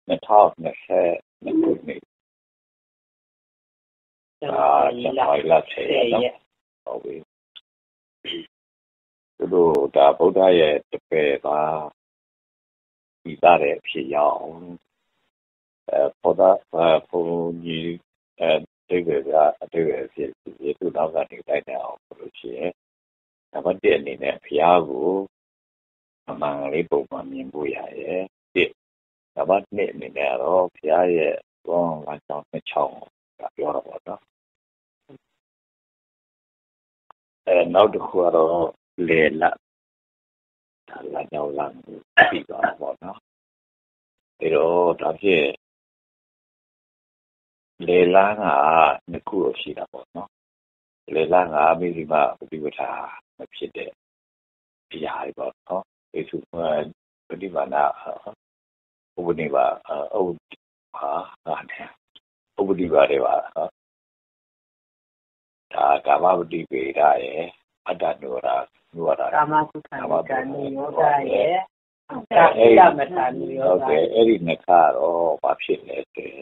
2020ခုနှစ်ဇန်နဝါရီလ 10 ရက်ဟုတ်ပြီသူတို့ဒါဗုဒ္ဓရဲ့တပည့်ပါဒီသားတဲ့အဖြစ်ရောက်ဘုန်းကြီးအတိတ်ကအဖြစ်ဒီသူနောက်ကနေတိုက်တယ်အောင်လို့ရှိရင်နံပါတ်1အနေနဲ့ဘုရားကိုအမှန်လေးပုံမှန်မြင်ဖို့ရရဲ့နံပါတ်2အနေနဲ့တော့ဘုရားရဲ့ဘောင်းလမ်းကြောင်းနှစ်ချောင်းကပြောတော့ပေါ့နော်နောက်တစ်ခုကတော့လေလတ်ဒါလမ်းကြောင်းလမ်းပြီးတော့ပေါ့နော်ဒါတော့ဒါဖြင့်လေလန်းကနှစ်ခုရှိတာပေါ့နော်လေလန်းကမိဒီမှာပฏิပဒါမဖြစ်တဲ့တရားတွေပေါ့နော်ဒီသူပฏิဘာနာဥပနိဘာဥပဒီဘာတွေပါဒါကာမပฏิပေဒရဲ့အတ္တနုရနုရကာမကုသကနိယောဂရဲ့အဲ့ဒါမထာနိယောဂအဲ့ဒီနှစ်ခါတော့ဘာဖြစ်လဲတဲ့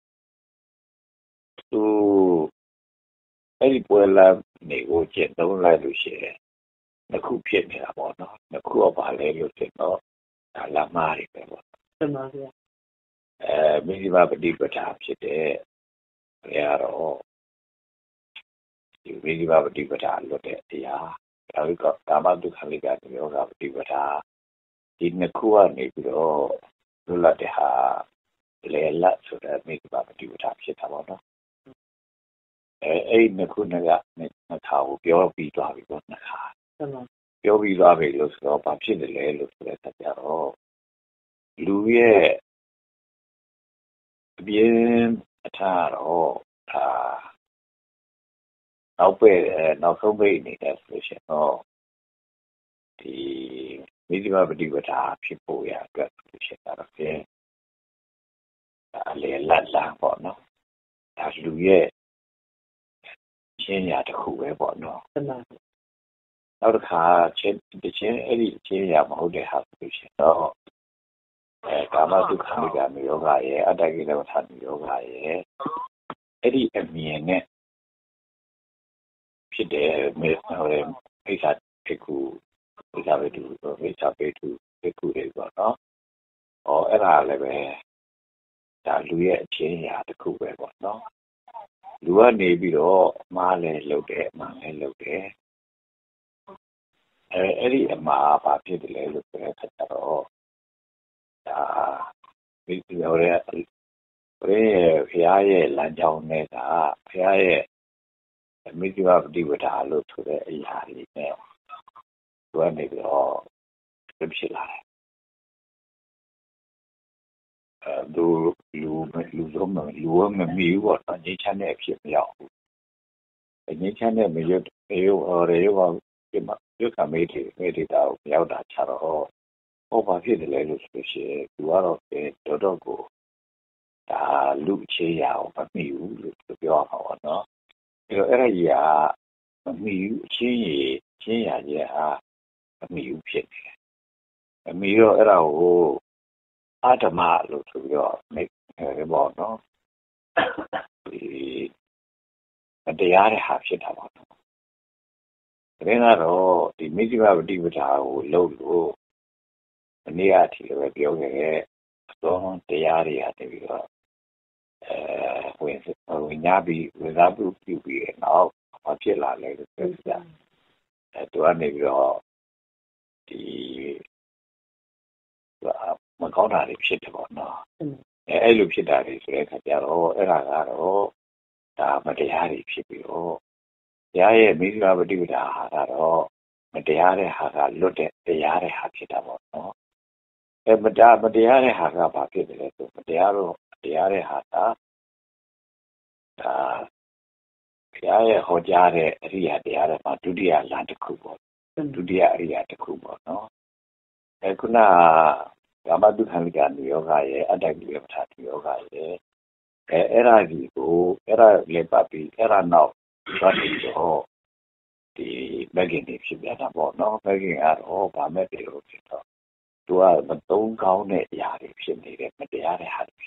သူအဲ့ဒီပွဲလာနေကိုကျင့်သုံးလိုက်လို့ရှိရင်နှစ်ခုဖြစ်နေတာပေါ့နော်နှစ်ခုကဘာလဲလို့ဆိုတော့ဒါလမ်းမားတွေပဲပေါ့မှန်ပါဗျာမိဒီဘာပฏิပဒါဖြစ်တဲ့ဘုရားတော့ဒီမိဒီဘာပฏิပဒါလွတ်တဲ့တရားဒါကကာမဒုက္ခလိကယောဂပฏิပဒါဒီနှစ်ခုကနေပြီးတော့လွတ်လပ်တဲ့ဟာလေလတ်ဆိုတဲ့မိဒီဘာပฏิပဒါဖြစ်တာပေါ့နော်အဲ့နှစ်ခုကနှစ်ခါကိုပြောပြီးသွားပြီပေါ့နှစ်ခါပြောပြီးသွားပြီလို့ဆိုတော့ဘာဖြစ်တယ်လဲလို့ဆိုတဲ့အခါကျတော့လူရဲ့အပြင်းအထတော့နောက်ဆုံးပိတ်နေတဲ့ဆိုရှင်တော့ဒီမိဒီဘာပฏิပဒါဖြစ်ဖို့ရအတွက်ဆိုရှင်တော့ဖြင့်အလေလတ်လာပေါ့နော်ဒါလူရဲ့ချင်းရာတစ်ခုပဲပေါ့နော်နောက်တစ်ခါချင်းအဲ့ဒီချင်းရာမဟုတ်တဲ့ဟာဆိုရှင်တော့ကာမဒုက္ခမိဂမယောဂရဲ့အတ္တကိလေသာယောဂရဲ့အဲ့ဒီအမြင်နဲ့ဖြစ်တဲ့မေအိစ္ဆာတိကုအိစ္ဆာပေတုတွေပေါ့နော်အဲ့ဒါလည်းပဲဒါလူရဲ့အချင်းရာတစ်ခုပဲပေါ့နော်လူကနေပြီးတော့အမှားလည်းလုပ်တယ်အမှန်လည်းလုပ်တယ်အဲ့ဒီအမှားဘာဖြစ်တယ်လဲလို့ပြောတဲ့အခါကျတော့ဒါဒီလိုရဲဘုရားရဲ့လမ်းကြောင်းနဲ့ကဘုရားရဲ့မိဒီဘာပฏิပဒါလို့ဆိုတဲ့အရာတွေနဲ့သူကနေပြီးတော့ဖြစ်လာတယ်လူဆုံးမီးပေါ့ငြိမ်းချမ်းတဲ့အဖြစ်မရောက်ဘူးငြိမ်းချမ်းတဲ့မရွတ်ဒီမှာရုပ်ကမေးတယ်တာကိုရောက်တာချတော့ဘာဖြစ်တယ်လဲလို့ဆိုရှင်သူကတော့တော်ကိုဒါလူချေရအောင်မမိဘူးလို့ပြောမှာပေါ့နော်အဲ့ဒါကြီးကမမိဘူးချင်းရရဲ့ဟာမမိဘူးဖြစ်တယ်မမိတော့အဲ့ဒါကိုအတ္တမလို့ဆိုပြီးတော့နေပေါ့နော်ဒီတရားတဲ့ဟာဖြစ်တာပေါ့နော်ဒါကတော့ဒီမိစ္ဆာပฏิပဒါကိုလုပ်လို့အနည်းအထိလည်းပြောခဲ့တဲ့အသောတရားတွေဟာတပြီးတော့ဝင်ညာပြီးဝိဇ္ဇာပြုပြီးနောက်ဘာဖြစ်လာလဲလို့ပြောပြသူကနေပြီးတော့ဒီမကောင်းတာတွေဖြစ်တယ်ပေါ့နော်အဲ့လိုဖြစ်တာတွေဆိုတဲ့အခါကျတော့အဲ့ဒါကတော့ဒါမတရားတွေဖြစ်ပြီးတော့တရားရဲ့မိစ္ဆာပฏิပဒါဟာကတော့မတရားတဲ့ဟာကလွတ်တဲ့တရားတဲ့ဟာဖြစ်တာပေါ့နော်မတရားတဲ့ဟာကဘာဖြစ်တယ်လဲဆိုမတရားတဲ့ဟာကဒါဘုရားရဲ့ဟောကြားတဲ့အရိယာတရားတွေမှာဒုတိယလမ်းတစ်ခုပေါ့ဒုတိယအရိယာတစ်ခုပေါ့နော်ခုနကာမဒုက္ခလိကယောဂရဲ့အတ္တကိလေသာယောဂရဲ့အဲ့ဒါကြီးကိုအဲ့ဒါလည်းပတ်ပြီးအဲ့ဒါနောက်သွားပြီးတော့ဒီမဂ္ဂင်တွေဖြစ်ပြတာပေါ့နော်မဂ္ဂင်ကတော့ဗာမဲ့တယ်လို့ဖြစ်တော့သူကမသုံးကောင်းတဲ့အရာတွေဖြစ်နေတယ်မတရားတဲ့ဟာ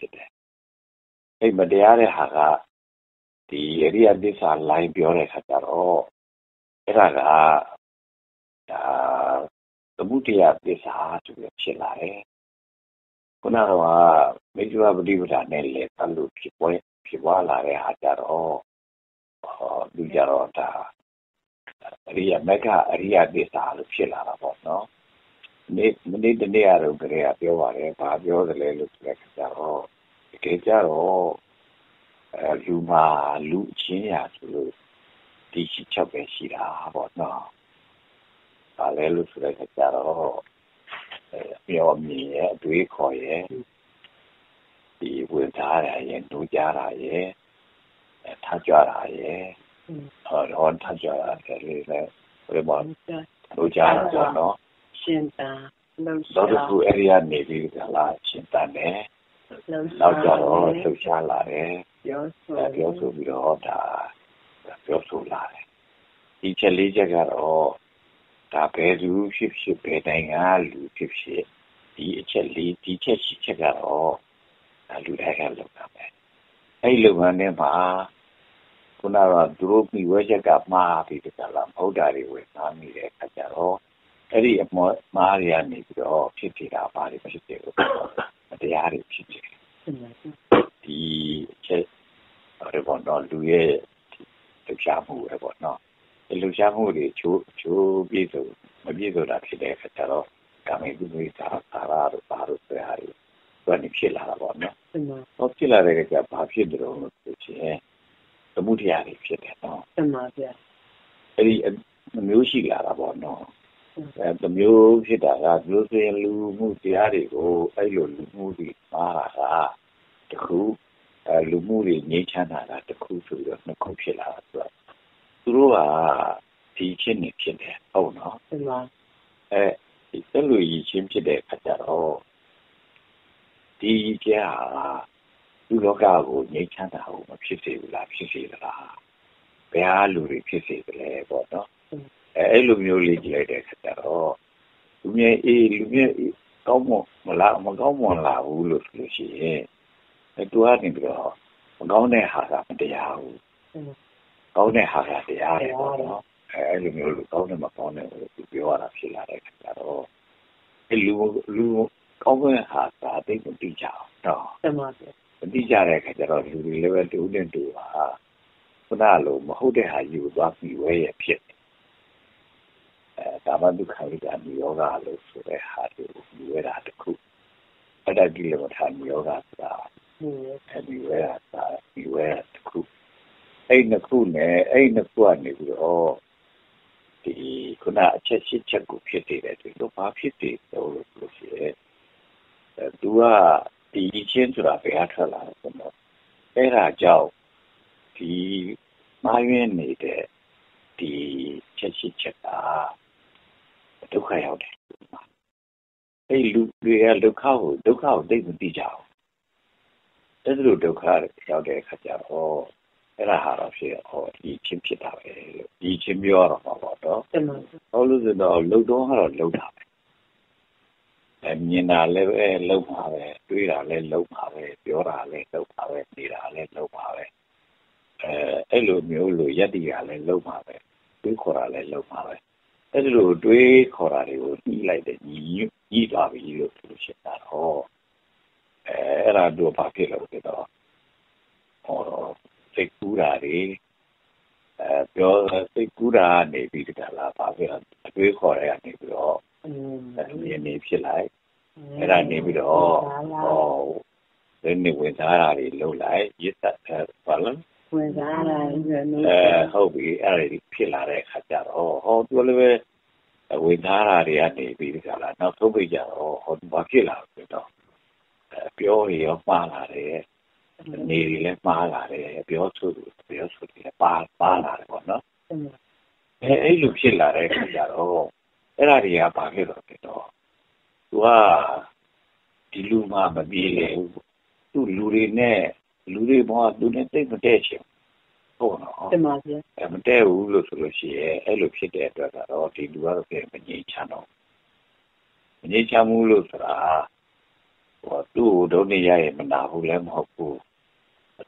အဲ့မတရားတဲ့ဟာကဒီအရိယသစ္စာလိုင်းပြောတဲ့ခါကျတော့အဲ့ဒါကဒါသမုဒယသစ္စာဆိုပြီးဖြစ်လာတယ်ခုနကမေဇဝပฏิပဒါနဲ့လေတလို့ဖြစ်ပွားလာတဲ့ဟာကြတော့လူကြတော့ဒါအရိယမက္ခအရိယသစ္စာလို့ဖြစ်လာတာပေါ့နော်မနေ့တနေ့ကတော့ကြရပြောပါတယ်ဘာပြောသလဲလို့ဆိုတဲ့ခါကျတော့တကယ်ကြတော့လူမှာလူချင်းရာဆိုလို့ဒီရှိချက်ပဲရှိတာပေါ့နော်ဘာလဲလို့ဆိုတဲ့ခါကျတော့ပြောမြင်ရဲ့အတွေးခေါ်ရဲ့ဒီဝင်သားရရဲ့နှိုးကြတာရဲ့ထားကြတာရဲ့ဟောထားကြတာလည်းဘယ်မှာနှိုးကြတာပေါ့နော်ရှင်းတာတော့ဒီအဲ့ဒီကနေပြီးကြလားရှင်းတာနဲ့နောက်ကြတော့လှုပ်ရှားလာတယ်ပြောဆိုပြီးတော့ဒါပြောဆိုလာတယ်ဒီချက်လေးချက်ကတော့ဒါဘယ်သူဖြစ်ဖြစ်ဘယ်နိုင်ငံလူဖြစ်ဖြစ်ဒီအချက်လေးဒီချက်ရှိချက်ကတော့လူတိုင်းကလုပ်တာပဲအဲ့လုပ်ငန်းထဲမှာခုနကသူတို့ပြီးဝဲချက်ကမှားပြီးကြလားမဟုတ်တာတွေဝင်သားမိတဲ့အခါကျတော့အဲ့ဒီအမှားတွေကနေပြီးတော့ဖြစ်နေတာပါလိမ့်ဖြစ်တယ်လို့တရားတွေဖြစ်တယ်ဒီချက်ရပေါ်တော့လူရဲ့လှုပ်ရှားမှုပဲပေါ့နော်ဒီလှုပ်ရှားမှုတွေချိုးပြည့်စုံမပြည့်စုံတာဖြစ်တဲ့အခါကျတော့ကာမေတုမိသာရာတို့ဘာလို့ဆိုရလဲသူကနေဖြစ်လာတာပေါ့နော်ဟောဖြစ်လာတဲ့အခါကျဘာဖြစ်တယ်လို့ဆိုချင်သမုဒယတွေဖြစ်တယ်နော်မှန်ပါဗျာအဲ့ဒီမျိုးရှိလာတာပေါ့နော်တမျိုးဖြစ်တာကမျိုးစင်လူမှုတရားတွေကိုအဲ့လိုလူမှုတွေပါတာကတခုလူမှုတွေငြိမ်းချမ်းတာကတခုဆိုပြီးတော့နှစ်ခုဖြစ်လာတာဆိုတော့သူတို့ကဒီချင်းနေဖြစ်တယ်ဟုတ်နော်မှန်ပါဒီသက်လူကြီးချင်းဖြစ်တဲ့အခါကျတော့ဒီကျဟာလူလောကကိုငြိမ်းချမ်းတာကိုမဖြစ်စေဘူးလားဖြစ်စေသလားဘယ်ဟာလူတွေဖြစ်စေတယ်လဲပေါ့နော်အဲ့လိုမျိုးလေးကြည့်လိုက်တဲ့အခါကျတော့လူမြဲကောင်းမလားမကောင်းမလားဘူးလို့ဆိုလို့ရှိရင်သူကနေပြီးတော့မကောင်းတဲ့ဟာကမတရားဘူးကောင်းတဲ့ဟာကတရားတယ်ပေါ့နော်အဲ့လိုမျိုးလူကောင်းတယ်မကောင်းတယ်လို့သူပြောရတာဖြစ်လာတဲ့အခါကျတော့အဲ့လူကောင်းတဲ့ဟာကတိတ်မတိကြအောင်နော်မှန်ပါဗျာမတိကြတဲ့အခါကျတော့လူတွေလည်းပဲတူနဲ့တူပါခုနလိုမဟုတ်တဲ့ဟာယူသွားပြီးဝဲရဖြစ်ကာမဒုက္ခဝိဒါနိယောဂလို့ဆိုတဲ့ဟာကိုယူရတာတခုအဲ့ဒါဒီလိုထားနိယောဂဆိုတာအဲ့ဒီဝဲတာဒီဝဲတခုအဲ့နှစ်ခုနဲ့အဲ့နှစ်ခုကနေပြီးတော့ဒီခုနအချက်ရှိချက်ကိုဖြစ်နေတယ်ဒီလိုဘာဖြစ်နေလို့လို့ရှိရဲသူကဒီချင်းဆိုတာဘယ်အထွက်လာလဲဆိုတော့အဲ့ဒါကြောင့်ဒီမာယွင်းနေတဲ့ဒီချက်ရှိချက်ကဒုက္ခရောက်တယ်အဲ့လူတွေကဒုက္ခကိုသိမသိကြဘူးအဲ့ဒီလိုဒုက္ခရောက်တဲ့အခါကျတော့အဲ့ဒါဟာတော့ဖြစ်ဒီချင်းဖြစ်တာပဲလို့ဒီချင်းပြောတော့မှာပေါ့နော်ဟုတ်လို့ဆိုတော့လုံတော့ကတော့လုံတာပဲမြင်တာလည်းပဲလုံပါပဲတွေးတာလည်းလုံပါပဲပြောတာလည်းလုံပါပဲနေတာလည်းလုံပါပဲအဲ့လိုမျိုးလို့ယက်တီကလည်းလုံပါပဲတွေးခေါ်တာလည်းလုံပါပဲအဲ့ဒီလိုတွေးခေါ်တာတွေကိုညှိလိုက်တဲ့ညီးသွားပြီလို့ပြောချင်တာတော့အဲ့ဒါတို့ဘာဖြစ်လို့လဲတော့စိတ်ကူးတာတွေပြောစိတ်ကူးတာနေပြီးတကလားဘာဖြစ်လဲအတွေးခေါ်တဲ့ကနေပြီးတော့မြင်နေဖြစ်လိုက်အဲ့ဒါနေပြီးတော့ဒီနေ့ဝင်စားတာတွေလုပ်လိုက်ရစ်သက်ဘာလဲဝင်စားတာဟုတ်ပြီအဲ့ဒါဖြစ်လာတဲ့အခါကျတော့သူလည်းပဲဝင်စားတာတွေကနေပြီးတကလားနောက်ဆုံးပြကြတော့ဘာဖြစ်လာလဲတော့ပြောရောမှားလာတယ်နေတွေလည်းမှားလာတယ်ပြောဆိုတယ်ပါလာတယ်ပေါ့နော်အဲ့လိုဖြစ်လာတဲ့အခါကျတော့အဲ့ဒါတွေကဘာဖြစ်တော့လဲတော့သူကဒီလူမှမပြေလေသူလူတွေဘောသူနဲ့တိတ်မတည့်ချင်ဟုတ်နော်တမန်ဗျာမတည့်ဘူးလို့ဆိုလို့ရှိရင်အဲ့လိုဖြစ်တဲ့အတွက်ကတော့ဒီလူကတော့ပြန်မငြိမ်းချမ်းတော့မငြိမ်းချမ်းဘူးလို့ဆိုတာသူ့ဒုနေရရဲ့မနာဘူးလည်းမဟုတ်ဘူး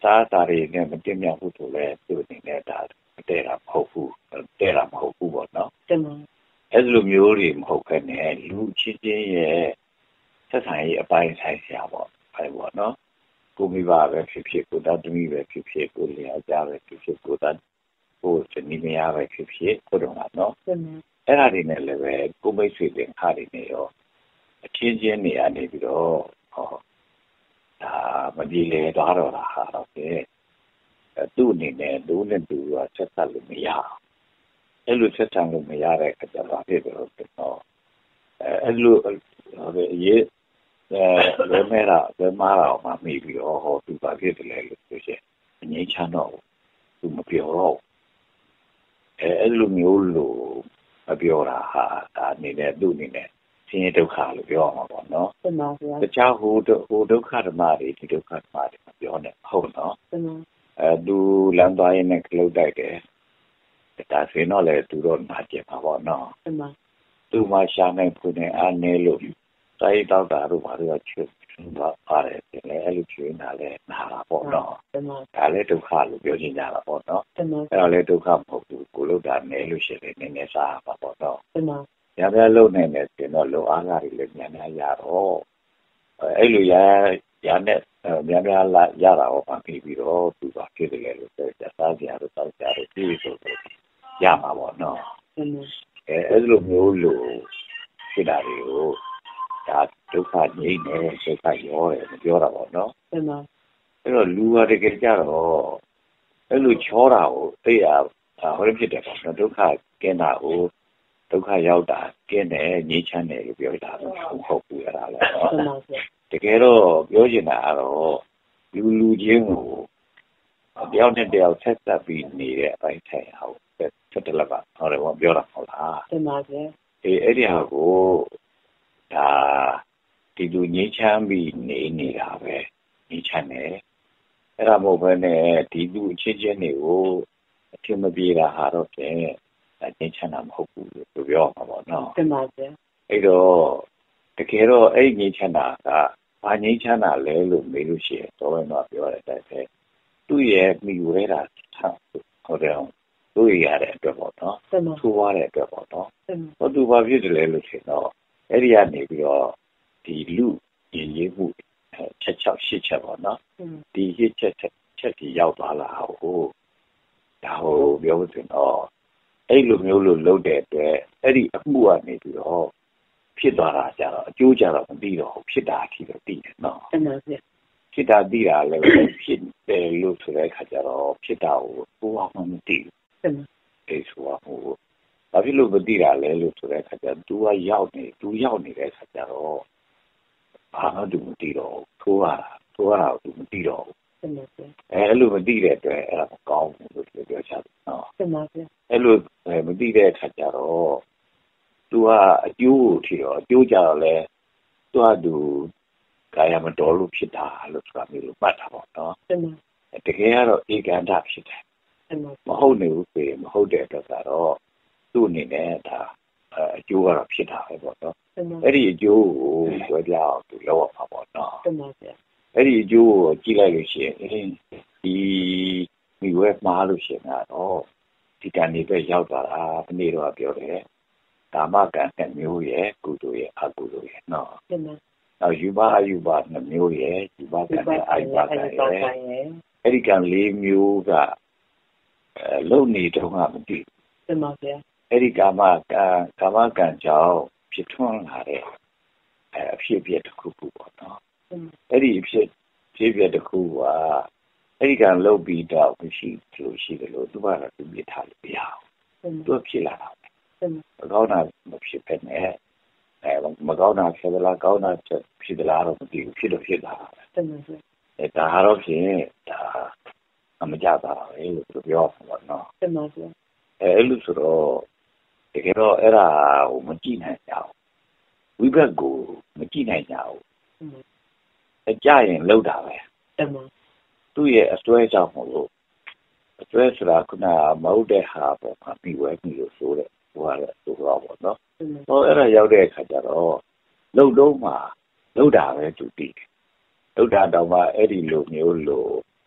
စားတာတွေနဲ့မတင်မြောက်ဘူးဆိုလဲသူ့အနေနဲ့ဒါတဲ့တာမဟုတ်ဘူးပေါ့နော်အဲ့လိုမျိုးတွေမဟုတ်ခဲ့နဲ့လူချင်းချင်းရဲ့ဆက်ဆံရေးအပိုင်းဆိုင်ဆရာပေါ့နော်ကိုမိဘပဲဖြစ်ဖြစ်ကိုသားသမီးပဲဖြစ်ဖြစ်ကိုလျာကြားပဲဖြစ်ဖြစ်ကိုသားကိုဇနီးမယားပဲဖြစ်ဖြစ်ကိုတော့နော်အဲ့ဒါတွေနဲ့လည်းပဲကိုမိတ်ဆွေတင်ခါတွေနဲ့ရောအချင်းချင်းနေရာနေပြီးတော့ဒါမဒီလေတော့တာဟာတော့သူ့အနေနဲ့သူနဲ့သူကဆက်ဆက်လို့မရအောင်အဲ့လိုဆက်ဆံလို့မရတဲ့အခါကျတော့ဖြစ်တယ်လို့ပြောတော့အဲ့လိုရေးလွယ်မားတာမှမိပြီးတော့ဟောသူပါဖြစ်တယ်လေလို့ဆိုရှင်အငြိမ်းချမ်းတော့သူမပြောတော့အဲ့လိုမျိုးလို့မပြောတာဟာဒါအနေနဲ့သူ့အနေနဲ့ဆင်းရဲဒုက္ခလို့ပြောအောင်ပါနော်တခြားဟိုဒုက္ခဓမ္မတွေဒီဒုက္ခဓမ္မတွေမပြောနဲ့ဟုတ်နော်သူလမ်းသွားရင်လည်းခလုတ်တိုက်တယ်ဒါဆိုရင်တော့လေသူတော့နာကျင်ပါပေါ့နော်သူမှရှာနိုင်ဖွနေအားနေလို့တိုင်းတောက်တာတို့ဘာလို့ချွတ်သွားပါတယ်လေအဲ့လိုချွေးနေတာလေနာတာပေါ့နော်ဒါလည်းဒုက္ခလို့ပြောချင်ကြတာပေါ့နော်အဲ့တော့လေဒုက္ခမဟုတ်ဘူးကိုလို့ဒါနေလို့ရှိရင်နည်းနည်းစားပါပေါ့နော်ရပြလုံနေတယ်ဆိုတော့လုံအားလာတွေလည်းများများရတော့အဲ့လိုရနဲ့များလာရတာဟောပါပြီးတော့သူကဖြစ်တယ်လေလို့ပြောကြစားကြတော့တောက်ကြတယ်ပြီးဆိုတော့ရမှာပေါ့နော်အဲ့လိုမျိုးလို့ဖြစ်တာတွေကိုဒါဒုက္ခငြိမ့်တယ်ဒုက္ခရောတယ်မပြောတာပေါ့နော်အဲ့တော့လူဟာတကယ်ကြတော့အဲ့လိုချောတာကိုသိရဟောဖြစ်တယ်ပေါ့နော်ဒုက္ခကင်းတာကိုဒုက္ခရောက်တာကင်းတယ်ငြိမ်းချမ်းတယ်လို့ပြောတာတော့ဟုတ်ဘူးအဲ့ဒါလည်းနော်တကယ်တော့ပြောချင်တာကတော့လူချင်းကိုတယောက်နဲ့တယောက်ဆက်သက်ပြီးနေတဲ့အပိုင်းထိုင်အောင်ဆက်တလက်ပါဟောတယ်ပေါ့ပြောတာဟုတ်လားအဲ့ဒီဟာကိုဒါဒီလူငြိမ်းချမ်းပြီးနေတာပဲငြိမ်းချမ်းတယ်အဲ့ဒါမဟုတ်ဘဲနဲ့ဒီလူအချင်းချင်းတွေကိုအထင်မပြေတာဟာတော့ပြန်ငြိမ်းချမ်းတာမဟုတ်ဘူးလို့ပြောမှာပေါ့နော်အဲ့တော့တကယ်တော့အဲ့ငြိမ်းချမ်းတာကဘာငြိမ်းချမ်းတာလဲလို့မေးလို့ရှိရင်တော့ပြောတဲ့အတိုင်းပဲသူ့ရဲ့မိဝဲတာဟုတ်တယ်သူ့ရတဲ့အတွက်ပေါ့နော်သူ့ွားတဲ့အတွက်ပေါ့နော်ဟောသူဘာဖြစ်တယ်လဲလို့ဆိုတော့အဲ့ဒီကနေပြီးတော့ဒီလူရည်ရည်မှုချက်ချက်ပေါ့နော်ဒီချက်ကြီးရောက်သွားလာဟိုဒါဟိုပြောလို့ဆိုတော့အဲ့လိုမျိုးလို့လုပ်တဲ့အတွက်အဲ့ဒီအမှုကနေပြီးတော့ဖြစ်သွားတာကြတော့အကျိုးကြတော့မသိတော့ဖြစ်တာအထိတော့သိတယ်နော်ဖြစ်တာသိတာလည်းဖြစ်တယ်လို့ဆိုတဲ့အခါကျတော့ဖြစ်တာကိုဘာမှမသိဘူးအဲ့ဆိုဟိုဘာဖြစ်လို့မသိတာလဲလို့ဆိုတဲ့အခါကျတော့ तू ရောက်နေတဲ့အခါကျတော့ဘာမှသူမသိတော့ထိုးရတာ तू မသိတော့အဲ့လိုမသိတဲ့အတွက်အဲ့ဒါမကောင်းဘူးလို့ပြောချင်တယ်နော်အဲ့လိုမသိတဲ့အခါကျတော့ तू အကျိုးကိုထီတော့အကျိုးကြတော့လဲသူကာယမတော်လို့ဖြစ်တာလို့ဆိုတာမျိုးလို့မှတ်တာပေါ့နော်တကယ်ကတော့ဧကန်တာဖြစ်တယ်မဟုတ်နေဘူးဆိုရင်မဟုတ်တဲ့အတွက်ကတော့သူ့အနေနဲ့ဒါအကျိုးကတော့ဖြစ်တာပဲပေါ့နော်အဲ့ဒီအကျိုးကိုကြွယ်ပြအောင်သူလောက်ရမှာပေါ့နော်အဲ့ဒီအကျိုးကိုကြည့်လိုက်လို့ရှိရင်ဒီမိဝဲမှားလို့ရှိရင်တော့ဒီကံတွေပဲရောက်သွားတာဒီနေ့တော့ပြောတယ်ကာမကံတစ်မျိုးရဲ့ကုသိုလ်ရဲ့အကုသိုလ်ရဲ့နော်နောက်ယူပါအယူပါနှစ်မျိုးရဲ့ယူပါကံနဲ့အာယူပါကံရဲ့အဲ့ဒီကံ၄မျိုးကလုံနေတော့မှမသိဘူးအဲ့ဒီကာမကံကြောင့်ဖြစ်ထွန်းလာတဲ့အဖြစ်အပျက်တစ်ခုပေါ့နော်အဲ့ဒီအဖြစ်အပျက်တစ်ခုကအဲ့ဒီကံလုံပြီးတော့မရှိတယ်လို့သူကတော့သူပြထားလို့မရဘူးသူဖြစ်လာတာမကောင်းတာမဖြစ်ဖက်နဲ့မကောင်းတာဖြစ်သလားကောင်းတာဖြစ်သလားတော့မသိဘူးဖြစ်လို့ဖြစ်လာတာပဲဒါတော့ဖြင့်ဒါမကြပါဘူးလို့ပြောမှာပေါ့နော်အဲ့လိုဆိုတော့တကယ်တော့အဲ့ဒါကိုမကြည့်နိုင်ကြဘူးဝိဘက်ကိုမကြည့်နိုင်ကြဘူးအကြရင်လောက်တာပဲသူ့ရဲ့အစွဲကြောင့်မလို့အစွဲဆိုတာကမဟုတ်တဲ့ဟာပေါ့မှာပြီးဝဲပြီးလို့ဆိုတဲ့ဟိုကတော့ဆိုတော့ပေါ့နော်ဟောအဲ့ဒါရောက်တဲ့အခါကျတော့လောက်တော့မှလောက်တာပဲသူတည်တယ်လောက်တာတော့မှအဲ့ဒီလိုမျိုးလို့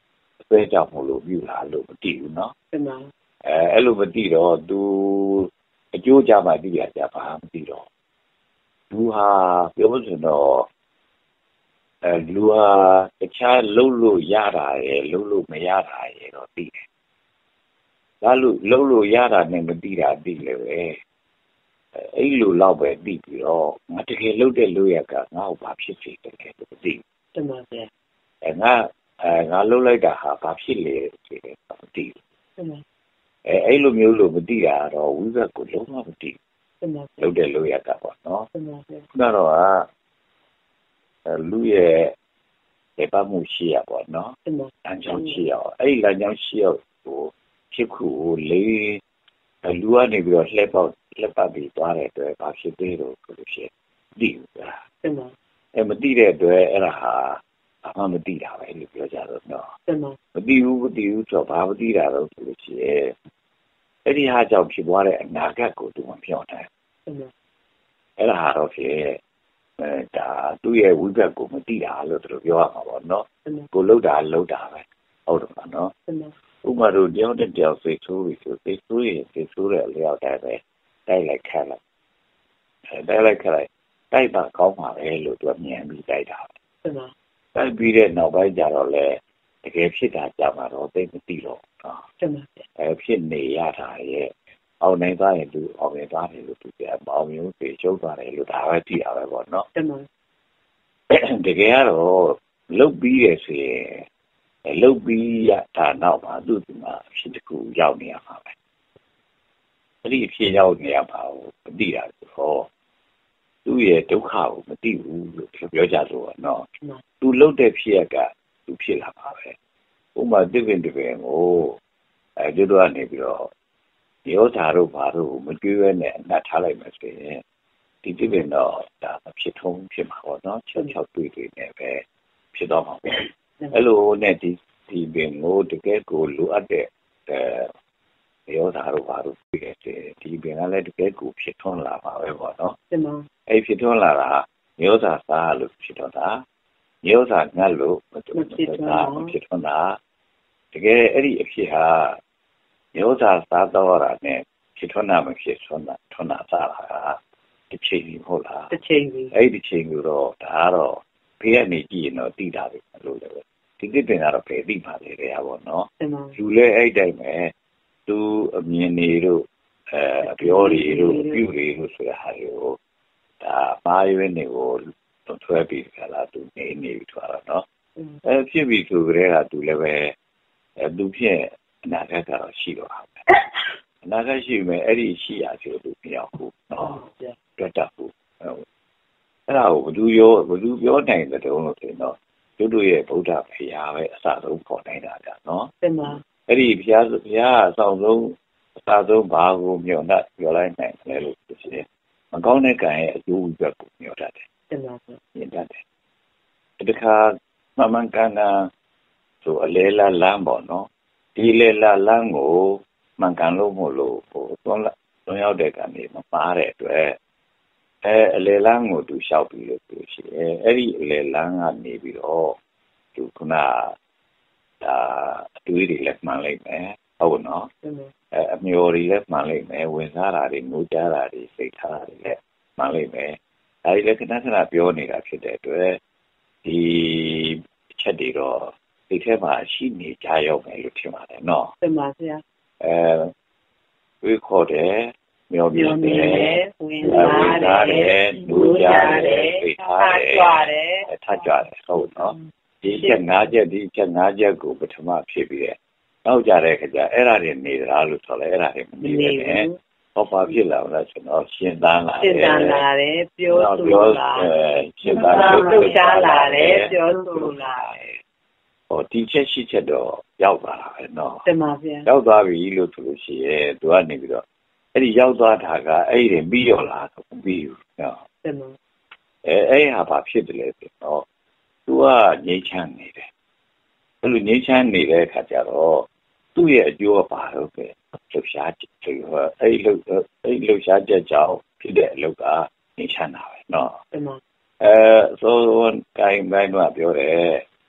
ပဲကြောင့်မလို့ပြုလာလို့မတည်ဘူးနော်တင်ပါအဲ့လိုမတည်တော့သူအကျိုးကြမှာတည်ရကြပါမတည်တော့လူဟာပြောလို့တော့လူဟာတခြားလှုပ်လို့ရတာရဲ့လှုပ်လို့မရတာရဲ့တော့တည်တယ်ဒါလို့လှုပ်လို့ရတာနဲ့မတည်တာတည်လေပဲအဲ့လိုတော့ပဲတည်ပြီးတော့ငါတကယ်လှုပ်တဲ့လို့ရကငါ့ကိုဘာဖြစ်စေတယ်လဲမတည်တင်ပါဗျာငါလှုပ်လိုက်တာဟာဘာဖြစ်လေဆိုတယ်မတည်တင်ပါအဲ့လိုမျိုးလို့မတည်တာတော့ဝိဘတ်ကိုလုံးဝမတည်တင်ပါလှုပ်တဲ့လို့ရကပေါ့နော်တင်ပါဗျာဒါတော့လူရဲ့ဒေပါမှုရှိရပေါ့နော်တင်ပါလမ်းကြောင်းရှိရအဲ့လမ်းကြောင်းရှိရကိုဖြစ်ခုကိုလေးလူကနေပြီးတော့လက်ပတ်ပြီးသွားတဲ့အတွက်ဘာဖြစ်သေးလို့ဆိုလို့ရှိရင်တည်ဘူးလားတင်ပါမတည်တဲ့အတွက်အဲ့ဒါဟာအမှမတည်တာပဲလို့ပြောကြတော့နော်တင်ပါမတည်ဘူးဆိုတော့ဘာမတည်တာတော့ဆိုလို့ရှိရင်အဲ့ဒီဟာကြောင့်ဖြစ်သွားတဲ့အနာဂတ်ကိုသူမပြောင်းနိုင်တင်ပါအဲ့ဒါဟာတော့ဖြစ်ဒါသူ့ရဲ့ဝိဘတ်ကိုမတည်တာလို့သူတို့ပြောရမှာပေါ့နော်ကိုလှုပ်တာပဲဟုတ်တယ်ပါနော်ဥပမာတို့တယောက်တယောက်စိတ်ဆိုးပြီးစိတ်ဆိုးရင်စိတ်ဆိုးတဲ့အလျောက်တိုင်းပဲတိုက်လိုက်ခတ်လိုက်တိုက်ပါကောင်းပါပဲလို့သူကမြင်ပြီးတိုက်တာပဲတိုက်ပြီးတဲ့နောက်ပိုင်းကျတော့လေတကယ်ဖြစ်တာကြမှာတော့သိမသိတော့ဖြစ်နေရတာရဲ့အောင်နိုင်သွားရင်သူအောင်နေသွားတယ်လို့သူပြောအောင်မျိုးပြေရှုပ်သွားတယ်လို့ဒါပဲသိရပဲပေါ့နော်တကယ်ကတော့လုတ်ပြီးရဆိုရင်လုတ်ပြီးရတာနောက်မှာသူ့ဒီမှာဖြစ်တခုရောက်နေရမှာပဲအဲ့ဒီအဖြစ်ရောက်နေရမှာကိုမသိတာဆိုတော့သူ့ရဲ့ဒုက္ခကိုမသိဘူးလို့ပြောကြလို့ပေါ့နော်သူလုတ်တဲ့ဖြစ်ရကသူဖြစ်လာမှာပဲဥပမာတစ်ပင်ကိုကျွတ်တော့နေပြီးတော့ရောဓာတို့ဘာတို့မကြွေးပဲနဲ့အနတ်ထားလိုက်မှဆိုရင်ဒီတစ်ပင်တော့ဒါဖြစ်ထုံးဖြစ်မှာပေါ့နော်6တွေ့နေပဲဖြစ်တော့မှာပေါ့အဲ့လိုနဲ့ဒီပင်ကိုတကယ်ကိုလိုအပ်တဲ့ရောဓာတို့ဘာတို့ပြည့်တယ်ဒီပင်ကလည်းတကယ်ကိုဖြစ်ထွန်းလာပါပဲပေါ့နော်အဲ့ဖြစ်ထွန်းလာတာမျိုးစာစားလို့ဖြစ်တော့တာမျိုးစာငတ်လို့မဖြစ်ထွန်းတာတကယ်အဲ့ဒီအဖြစ်ဟာမျိုးစာစားတော့တာနဲ့ဖြစ်ထွန်းတာမဖြစ်ထွန်းတာစားတာတစ်ချိန်ကြီးဟုတ်လားတစ်ချိန်ကြီးအဲ့ဒီချိန်ကိုတော့ဒါကတော့ဖေးကနေကြည့်ရင်တော့သိတာပဲလို့လည်းဒီတစ်ပင်ကတော့ဖေးသိပါလေတဲ့ပေါ့နော်လူလည်းအဲ့တိုင်းပဲသူအမြင်တွေတို့အပြောတွေတို့ပြုတွေတို့ဆိုတဲ့ဟာတွေကိုဒါမာရွေးနေကိုထွဲပြီးခါလာသူနေပြီးထွားတော့နော်ဖြစ်ပြီးဆိုကြတဲ့ကသူလည်းပဲသူဖြစ်အနာဂတ်ကတော့ရှိတော့ဟာပဲအနာဂတ်ရှိမယ်အဲ့ဒီရှိရဆိုလို့မရောက်ဘူးနော်တွတ်တတ်ဘူးအဲ့ဒါကိုဘယ်သူပြောနိုင်တဲ့တုံးလို့ဆိုရင်တော့တို့ရဲ့ဗုဒ္ဓဘုရားပဲအစဆုံးပေါ်နိုင်တာကြနော်တင်ပါအဲ့ဒီဘုရားအဆောင်ဆုံးအစဆုံးဘာကိုမျှော်နှက်ပြောလိုက်နိုင်တယ်လို့ဆိုရင်မကောင်းတဲ့ကံရဲ့အကျိုးဝိဘတ်ကိုမျှော်တတ်တယ်တင်ပါမြင်တတ်တယ်တခါမှန်ကန်ဆိုအလဲလာလမ်းပေါ့နော်ဒီလဲလာလမ်းကိုမှန်ကန်လို့မလို့ဟိုသွန်းရောက်တဲ့ကံတွေမပါတဲ့အတွက်အလဲလမ်းကိုသူလျှောက်ပြီးလို့ပြောရှိတယ်အဲ့ဒီအလဲလမ်းကနေပြီးတော့သူခုနဒါအတွေးတွေလည်းမှန်လိုက်မယ်ဟုတ်နော်အမျော်တွေလည်းမှန်လိုက်မယ်ဝင်စားတာတွေငိုကြတာတွေစိတ်ထားတာတွေလည်းမှန်လိုက်မယ်ဒါတွေလည်းခဏပြောနေတာဖြစ်တဲ့အတွက်ဒီချက်တွေတော့ဒီထဲမှာရှိနေကြရောက်မယ်လို့ထင်ပါတယ်နော်တင်ပါဗျာဝေခေါ်တယ်မျောတယ်ဝင်စားတယ်ငိုကြတယ်စိတ်ထားတယ်ထကြတယ်ဟုတ်နော်ဒီချက်၅ချက်ကိုပထမဖြစ်ပြီးတဲ့နောက်ကြတဲ့ခါကျအဲ့ဒါတွေနေသလားလို့ဆိုလဲအဲ့ဒါတွေမနေဘူးဟောပါဖြစ်လာတော့ကျွန်တော်ရှင်းသားလာတယ်ပြောဆိုလာရှင်းသားလှုပ်ရှားလာတယ်ပြောဆိုလာတယ်ဟောဒီချက်ရှိချက်တော့ရောက်သွားတာပဲနော်တင်ပါဗျာရောက်သွားပြီလို့ဆိုလို့ရှိရင်သူကနေပြီးတော့အဲ့ဒီရောက်သွားတာကအဲ့ဒီပြီးရောလားဆိုပြီးဘူးနော်တင်ပါအဲ့ဟာဘာဖြစ်တယ်လဲဆိုတော့သူကငြိမ်းချမ်းနေတယ်အဲ့လိုငြိမ်းချမ်းနေတဲ့အခါကျတော့သူ့ရဲ့အကျိုးကဘာလို့ပဲလှုပ်ရှားချက်အဲ့လှုပ်ရှားချက်ကြောင့်ဖြစ်တဲ့အလုပ်ကငြိမ်းချမ်းတာပဲနော်တင်ပါဆိုကိုင်းပိုင်းတော့ပြောတယ်ဒ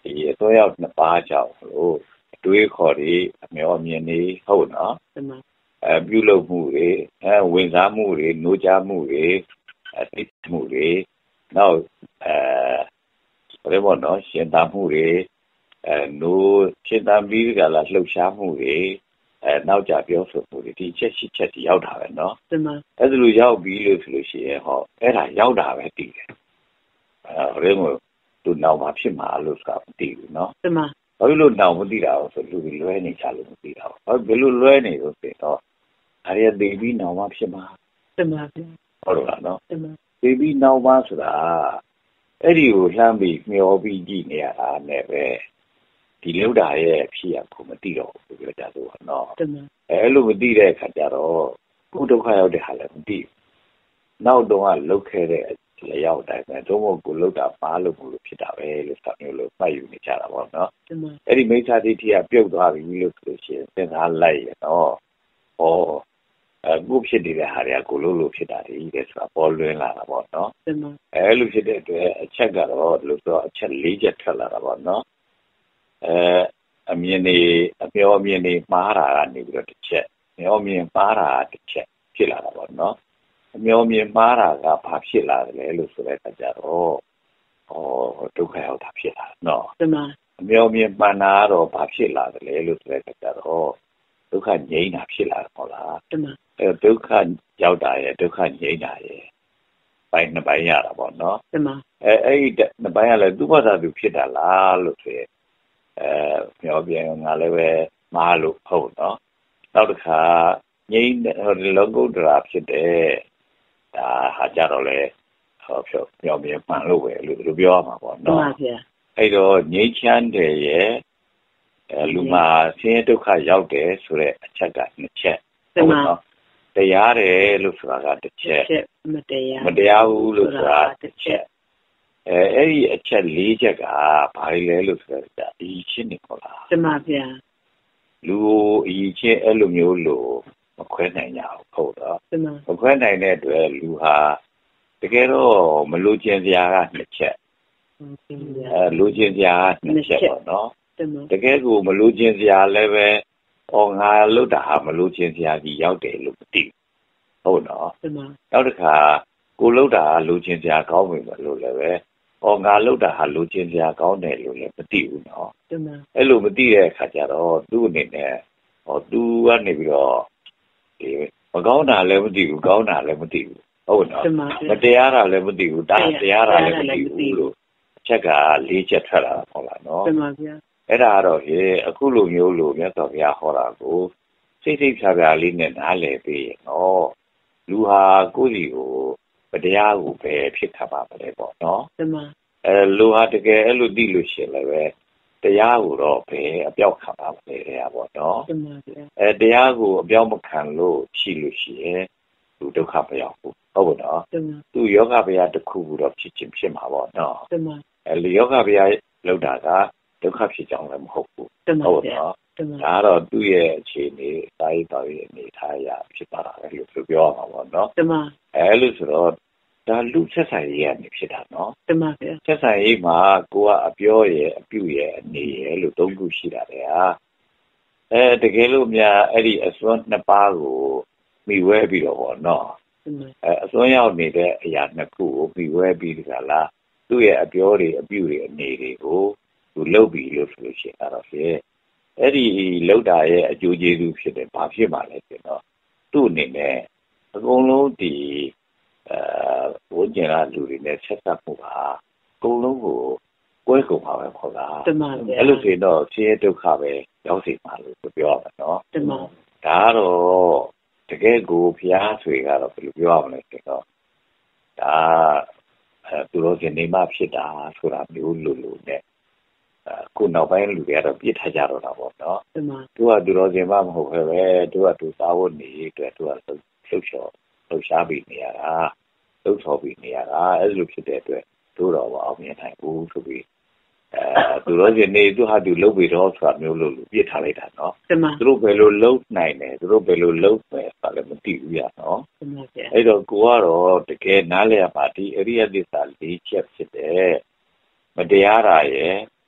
ဒီအစိုးရနှစ်ပါးကြောင့်လို့အတွေးခေါ်တွေအမျှော်မြင်နေဟုတ်နော်ပြုလုပ်မှုတွေဝင်စားမှုတွေနှိုးကြားမှုတွေသိမှုတွေနောက်ဘယ်လိုနော်ရှင်းသားမှုတွေနိုးရှင်းသားပြီးကြလားလှုပ်ရှားမှုတွေနောက်ကြပြောဆိုမှုတွေဒီချက်ရှိချက်ရောက်တာပဲနော်အဲ့ဒါလိုရောက်ပြီးလို့ဆိုလို့ရှိရင်ဟောအဲ့ဒါရောက်တာပဲတည်တယ်ဘယ်လိုသူနောက်မှာဖြစ်မှာလို့ဆိုတာမသိဘူးနော်ဘာလို့နောက်မသိတာဆိုလူတွေလွဲနေကြလို့မသိတာဘာဘယ်လိုလွဲနေလို့ဆိုတော့အဲ့ဒီသိပြီးနောက်မှာဖြစ်မှာဟုတ်လားနော်သိပြီးနောက်မှာဆိုတာအဲ့ဒီကိုလှမ်းပြီးမျောပြီးကြည့်နေရတာနဲ့ပဲဒီလောက်တာရဲ့ဖြစ်ရကိုမသိတော့ဘူးပြောကြလို့နော်အဲ့လိုမသိတဲ့အခါကျတော့ကိုဒုက္ခရောက်တဲ့ဟာလည်းမသိဘူးနောက်တော့ကလုတ်ခဲ့တဲ့လေရောက်တိုင်းပဲတို့မို့ကိုလုတ်တာပါလို့ကိုလို့ဖြစ်တာပဲလို့ဆိုမျိုးလို့မှတ်ယူနေကြတာပေါ့နော်အဲ့ဒီမိစ္ဆာဒိဋ္ဌိကပြုတ်သွားပြီလို့ဆိုလို့ရှိရင်သင်္ခါလိုက်ရတော့ဟောကိုဖြစ်နေတဲ့ဟာတွေကကိုလို့ဖြစ်တာဒီတဲ့ဆိုတာပေါ်လွင်လာတာပေါ့နော်အဲ့လိုဖြစ်တဲ့အတွက်အချက်ကတော့လို့ဆိုအချက်၄ချက်ထွက်လာတာပေါ့နော်အမြင်တွေအပြောအမြင်တွေမှားတာကနေပြီးတော့တစ်ချက်မျောမြင်မှားတာတစ်ချက်ဖြစ်လာတာပေါ့နော်အမျောမြင်မှားတာကဘာဖြစ်လာတယ်လို့ဆိုတဲ့အခါကျတော့ဒုက္ခရောက်တာဖြစ်လာနော်အမျောမြင်မှန်တာတော့ဘာဖြစ်လာတယ်လို့ဆိုတဲ့အခါကျတော့ဒုက္ခငြိမ်းတာဖြစ်လာတယ်ဟုတ်လားအဲဒုက္ခရောက်တာရဲ့ဒုက္ခငြိမ်းတာရဲ့ပိုင်းနှစ်ပိုင်းရတာပေါ့နော်အဲ့ဒီနှစ်ပိုင်းကလည်းသူ့ဘာသာသူဖြစ်တာလားလို့ဆိုရင်မျောပြန်ငါလည်းပဲမားလို့ဟုတ်နော်နောက်တစ်ခါငြိမ်းလောကုတ္တရာဖြစ်တဲ့ဒါဟာကြတော့လေမျောပြန်မှန်လို့ပဲလို့ပြောရမှာပေါ့နော်အဲ့တော့ငြိမ်းချမ်းတယ်ရဲ့လူမှာဆင်းရဲဒုက္ခရောက်တယ်ဆိုတဲ့အချက်ကနှစ်ချက်ဟုတ်နော်တရားတယ်လို့ဆိုတာကတစ်ချက်မတရားဘူးလို့ဆိုတာတစ်ချက်အဲ့ဒီအချက်၄ချက်ကဘာလဲလို့ဆိုတော့အရင်ချင်းနေပေါ့လားတမဗျာလူအရင်ချင်းအဲ့လိုမျိုးလို့မခွဲနိုင်ကြဘူးဟုတ်တော့မခွဲနိုင်တဲ့အတွက်လူဟာတကယ်တော့မလိုချင်စရာကနှစ်ချက်လိုချင်စရာကနှစ်ချက်ပေါ့နော်တကယ်ကိုမလိုချင်စရာလည်းပဲငါလွတ်တာဟာမလိုချင်စရာကြီးရောက်တယ်လို့မသိဘူးဟုတ်နော်နောက်တစ်ခါကိုလွတ်တာလိုချင်စရာကောင်းပြီမလို့လည်းပဲငါလွတ်တာဟာလိုချင်စရာကောင်းတယ်လို့လည်းမသိဘူးနော်အဲ့လိုမသိတဲ့အခါကျတော့သူ့အနေနဲ့သူကနေပြီးတော့မကောင်းတာလည်းမသိဘူးကောင်းတာလည်းမသိဘူးဟုတ်နော်မတရားတာလည်းမသိဘူးတရားတာလည်းမသိဘူးလို့အချက်က၄ချက်ထွက်လာတာဟုတ်လားနော်အဲ့ဒါတော့အခုလိုမျိုးလို့မြတ်စွာဘုရားဟောတာကိုစိတ်ဖြာဖြာလေးနဲ့နားလည်ပြီးနော်လူဟာကိုယ့်စီကိုတရားကိုပဲဖြစ်ခါပါပဲပေါ့နော်လူဟာတကယ်အဲ့လိုသိလို့ရှိရင်လည်းတရားကိုတော့ပဲအပြောက်ခံပါပဲတဲ့ပေါ့နော်တရားကိုအပြောက်မခံလို့ရှိလို့ရှိရင်သူဒုက္ခမရောက်ဘူးဟုတ်ပါတော့သူယောဂဗျာတစ်ခုခုတော့ဖြစ်ချင်းဖြစ်မှာပေါ့နော်လေယောဂဗျာလောက်တာကဒုက္ခဖြစ်ကြောင်းလည်းမဟုတ်ဘူးဟုတ်ပါတော့ဒါတော့သူ့ရဲ့အခြေအနေတိုင်းတော်ရဲ့အနေထားရဖြစ်ပါတာပဲလို့ပြောရမှာပေါ့နော်အဲ့လိုဆိုတော့ဒါလူဆက်ဆံရေးကနေဖြစ်တာနော်ဆက်ဆံရေးမှာကိုကအပြောရဲ့အပြုရဲ့အနေရဲ့လို့သုံးခုရှိတာလေဟာတကယ်လို့များအဲ့ဒီအစွမ်းနှစ်ပါးကိုမိဝဲပြီးတော့ပေါ့နော်အစွမ်းရောက်နေတဲ့အရာနှစ်ခုကိုမိဝဲပြီးဒီကလားသူ့ရဲ့အပြောတွေအပြုတွေအနေတွေကိုသူလုပ်ပြီးလို့ဆိုလို့ရှိရင်တော့အဲ့ဒီလောက်တာရဲ့အကျိုးကျေးဇူးဖြစ်တယ်ဘာဖြစ်မှလဲဆိုတော့သူ့အနေနဲ့အကုန်လုံးဒီဝိညာဉ်ကလူတွေနဲ့ဆက်ဆက်မှုပါအကုန်လုံးကိုကွဲကုန်ပါပဲခေါ်တာအဲ့လိုဆိုရင်တော့ဆင်းရဲဒုက္ခပဲရောက်စီမှာလို့ပြောရမှာနော်ဒါကတော့တကယ်ကိုဘုရားဆွေကတော့ဘယ်လိုပြောရမလဲဆိုတော့ဒါသူတို့ကနေမှဖြစ်တာဆိုတာမျိုးလို့နဲ့ခုနောက်ပိုင်းလူတွေကတော့ပြစ်ထားကြတော့တာပေါ့နော်သူကသူတော်စင်မမဟုတ်ပဲသူကသူသားဖို့နေအတွက်သူကလှုပ်ရှားပြီးနေရတာလှုပ်ဆော်ပြီးနေရတာအဲ့လိုဖြစ်တဲ့အတွက်တို့တော့အောင်မြင်နိုင်ဘူးဆိုပြီးသူတော်စင်နေသူဟာသူလှုပ်ပြီးတော့ဆိုတာမျိုးလို့ပြစ်ထားလိုက်တာနော်သူတို့ဘယ်လိုလှုပ်နိုင်တယ်သူတို့ဘယ်လိုလှုပ်မယ်ဆိုတာလည်းမသိဘူးရနော်အဲ့တော့ကိုကတော့တကယ်နားလည်ရပါဒီအရိယသစ္စာ၄ချက်ဖြစ်တယ်မတရားတာရဲ့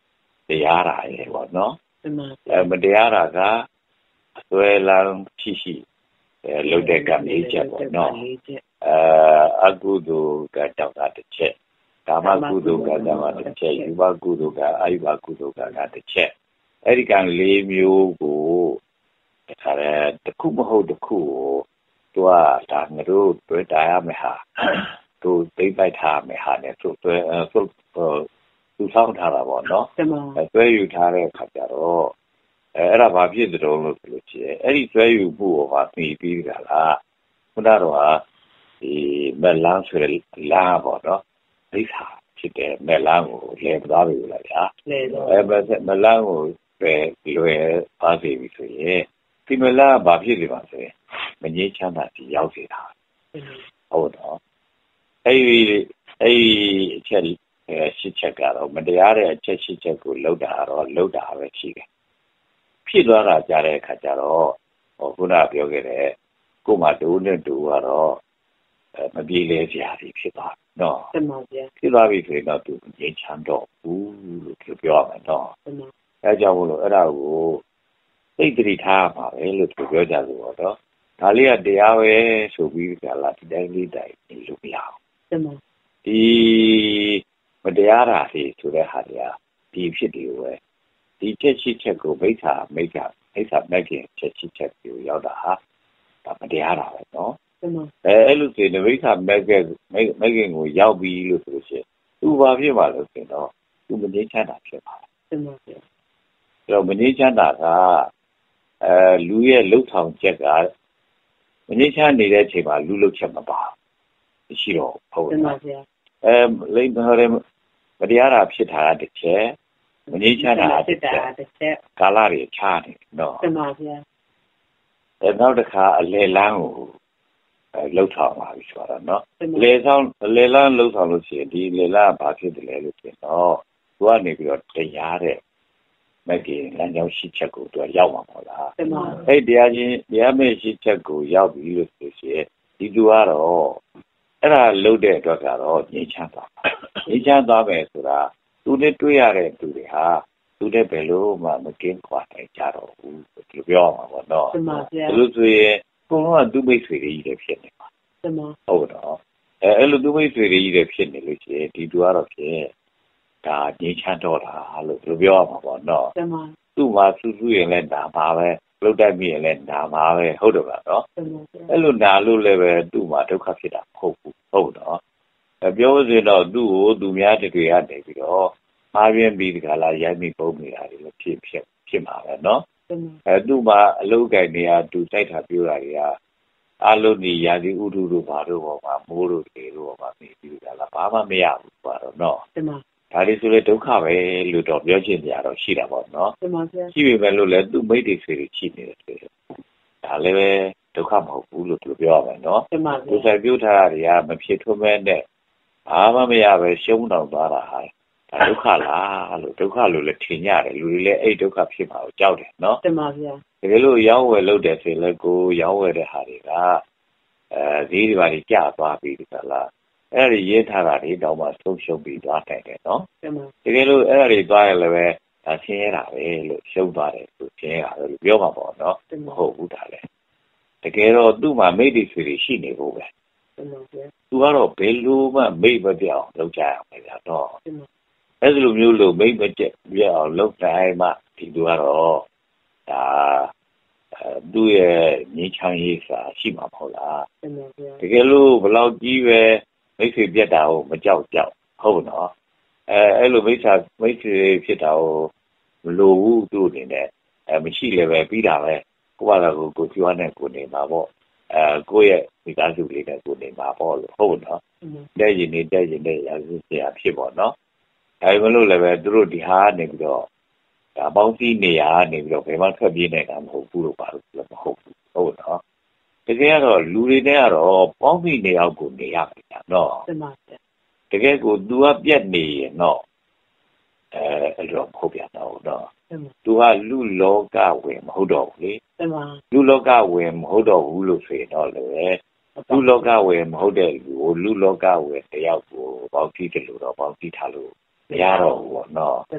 တရားတာရေပေါ့နော်မတရားတာကအစွဲလမ်းရှိလုပ်တဲ့ကံလေးချက်ပေါ့နော်အကုသိုလ်ကတောက်တာတစ်ချက်ကာမကုသိုလ်ကတောက်တာတစ်ချက်ယူဘကုသိုလ်ကအယုဘကုသိုလ်ကတစ်ချက်အဲ့ဒီကံ၄မျိုးကိုဒါလည်းတစ်ခုမဟုတ်တစ်ခုကိုသူကဒါငါတို့တွေ့တာရမယ်ဟာသူသိမ့်ပိုက်ထားမယ်ဟာနဲ့သူသူဆောင်းထားတာပေါ့နော်တွဲယူထားတဲ့အခါကျတော့အဲ့ဒါဘာဖြစ်တယ်လို့ဆိုလို့ရှိရင်အဲ့ဒီတွဲယူမှုကိုပါသိပြီးကြလားခုနတော့ဟာဒီမလန်းဆိုတဲ့လာပေါ့နော်ဒိဋ္ဌာဖြစ်တဲ့မလန်းကိုလဲသွားပြီလားဗျာလဲတော့မလန်းကိုပဲလွယ်ပါစေပြီဆိုရင်ဒီမလန်းဘာဖြစ်နေပါဆိုရင်မငြိမ်းချမ်းသာဒီရောက်စေတာဟုတ်တော့အဲ့ဒီအချက်ရှစ်ချက်ကတော့မတရားတဲ့အချက်ရှစ်ချက်ကိုလှုပ်တာပဲရှိတယ်ဖြစ်သွားတာကြားတဲ့အခါကျတော့ခုနပြောခဲ့တဲ့ကို့မှာတူနဲ့တူကတော့မပြေလဲစရာတွေဖြစ်သွားနော်မှန်ပါဗျာဖြစ်သွားပြီဆိုရင်တော့သူငြိမ်းချမ်းတော့ဘူးလို့ပြောရမယ်နော်အဲကြောင့်မို့လို့အဲ့ဒါကိုသိတိထားပါပဲလို့သူပြောကြလို့တော့ဒါလေးကတရားပဲဆိုပြီးကြလားဒီတိုင်းလေးတိုင်လို့မရအောင်ဒီမတရားတာတွေဆိုတဲ့ဟာတွေကဒီဖြစ်တယ်ပဲဒီချက်ရှိချက်ကိုမိစ္ဆာမက်ကင်ချက်ရှိချက်ကိုရောက်တာဟာဒါမတရားတာပဲနော်အဲ့လိုဆိုရင်မိစ္ဆာမက်ကင်ကိုရောက်ပြီလို့ဆိုလို့ရှိရင်သူဘာဖြစ်ပါလို့ဆိုတော့သူမငြိမ်းချမ်းတာဖြစ်ပါတယ်အဲ့တော့မငြိမ်းချမ်းတာကလူရဲ့လှုပ်ဆောင်ချက်ကမငြိမ်းချမ်းနေတဲ့အချိန်မှာလူလှုပ်ချက်မပါရှိတော့ဟုတ်ပါဗျာလိမ့်တော်တယ်မတရားတာဖြစ်တာတစ်ချက်မငြိမ်းချမ်းတာတစ်ချက်ကာလတွေချားနေနော်မှန်ပါဗျာနောက်တစ်ခါအလေလန်းကိုလှုပ်ဆောင်ပါပြီဆိုတော့နော်လေလန်းလှုပ်ဆောင်လို့ရှိရင်ဒီလေလန်းဘာဖြစ်တယ်လဲလို့ဆိုတော့သူကနေပြီးတော့တရားတဲ့မကင်လမ်းကြောင်းရှိချက်ကိုသူရောက်မှာပေါ့လားအဲ့တရားမဲ့ရှိချက်ကိုရောက်ပြီလို့ဆိုရင်ဒီသူကတော့အဲ့ဒါလှုပ်တဲ့အတွက်ကတော့ငြိမ်းချမ်းသွားမယ်ဆိုတာသူနဲ့တွေ့ရတဲ့သူတွေဟာသူနဲ့ဘယ်လိုမှမကင်းကွာနိုင်ကြတော့ဘူးလို့ပြောရမှာပေါ့နော်မှန်ပါဗျာလို့ဆိုရင်ဘုံကသူ့မိတ်ဆွေတွေကြီးတွေဖြစ်နေပါဟုတ်တော့အဲ့လိုသူ့မိတ်ဆွေတွေကြီးတွေဖြစ်နေလို့ရှိရင်ဒီသူကတော့ဖြင့်ဒါငြိမ်းချမ်းတော့တာလို့ပြောရမှာပေါ့နော်သူ့မှာစူးစူးရင်လည်းဒါပါပဲလုတ်တတ်ပြီးရင်လည်းဒါပါပဲဟုတ်တယ်ပါနော်အဲ့လိုနာလို့လည်းပဲသူ့မှာဒုက္ခဖြစ်တာမဟုတ်ဘူးဟုတ်တော့ပြောလို့ဆိုတော့သူ့ကိုသူများတွေကနေပြီးတော့မှားပြင်းပြီးဒီကလာရိုက်မိပုံနေတာတွေလည်းဖြစ်မှာပဲနော်သူ့မှာအလုတ်ကိုင်နေရသူစိုက်တာပြောတာတွေကအလုံးဒီရာဒီဥဒုတို့ဘာတို့ပေါ်မှာမိုးတို့တွေတို့ပေါ်မှာပြီးဒီကလာဘာမှမရဘူးပါတော့နော်ဒါလေးဆိုလေဒုက္ခပဲလို့တော့ပြောချင်ကြတော့ရှိတာပေါ့နော်ရှိပြီပဲလို့လည်းသူ့မိတ်တွေဆွေတွေရှိနေတယ်ဆိုဒါလည်းပဲဒုက္ခမဟုတ်ဘူးလို့သူပြောရမယ်နော်သူစိုက်ပြုတ်ထားတာတွေကမဖြစ်ထွန်းမဲနဲ့ဘာမှမရပဲရှုံးတောင်သွားတာဟာဒါဒုက္ခလားလို့ဒုက္ခလို့လည်းထင်ကြတယ်လူတွေလည်းအဲ့ဒုက္ခဖြစ်မှာကိုကြောက်တယ်နော်တမန်ဗျာတကယ်လို့ရောင်းဝယ်လုပ်တယ်ဆိုရင်လည်းကိုရောင်းဝယ်တဲ့ဟာတွေကဈေးတွေပါကြီးကျသွားပြီးဒီကလားအဲ့ဒီရေးထားတာတွေတောင်မှဆုံးရှုံးပြီးသွားနိုင်တယ်နော်တကယ်လို့အဲ့ဒါတွေသွားရလည်းပဲဒါဆင်းရဲတာပဲလို့ရှုံးသွားတယ်ဆိုဆင်းရဲတာပဲလို့ပြောမှာပေါ့နော်မဟုတ်ဘူးဒါလည်းတကယ်တော့သူ့မှာမိတ်တွေဆွေတွေရှိနေဖို့ပဲသူကတော့ဘယ်လိုမှမိတ်မပြောင်းလုပ်ကြရမယ်ဗျာတော့အဲ့ဒီလိုမျိုးလို့မိတ်မပြတ်အောင်လုပ်တိုင်းမှဒီသူကတော့ဒါသူ့ရဲ့ငြိမ်းချမ်းရေးစာရှိမှာမဟုတ်လားတကယ်လို့ဘယ်လောက်ကြီးပဲမိတ်ဆွေပြတ်တာကိုမကြောက်ဟုတ်နော်အဲ့လိုမိတ်ဆွေဖြစ်တာကိုမလိုဘူးသူ့အနေနဲ့မရှိလည်းပဲပြီးတာပဲကိုယ့်ဘာသာကိုကြွားနဲ့ကိုနေမှာပေါ့ကိုယ့်ရဲ့မိသားစုလေးနဲ့ကိုနေမှာပေါ့လို့ဟုတ်နော်တဲ့ရင်နဲ့ရာစုဆရာဖြစ်ပေါ့နော်ဒါပေမဲ့လို့လည်းပဲသူတို့ဒီဟာနေပြီးတော့ဒါပေါင်းစည်းနေရနေပြီးတော့ဘယ်မှထွက်ပြေးနေတာမဟုတ်ဘူးလို့ပါလို့လည်းမဟုတ်ဘူးဟုတ်နော်တကယ်ကတော့လူတွေနဲ့ကတော့ပေါင်းစည်းနေအောင်ကိုနေရမှာနော်တကယ်ကိုသူကပြက်နေရင်တော့အဲ့လိုမဟုတ်ပြန်တော့သူကလူလောကဝင်မဟုတ်တော့ဘူးလေလူလောကဝင်မဟုတ်တော့ဘူးလို့ဆိုရင်တော့လည်းလူလောကဝင်မဟုတ်တဲ့လူကိုလူလောကဝင်တယောက်ကိုပေါင်းစည်းတယ်လို့တော့ပေါင်းစည်းထားလို့မရတော့ဘူးပေါ့နော်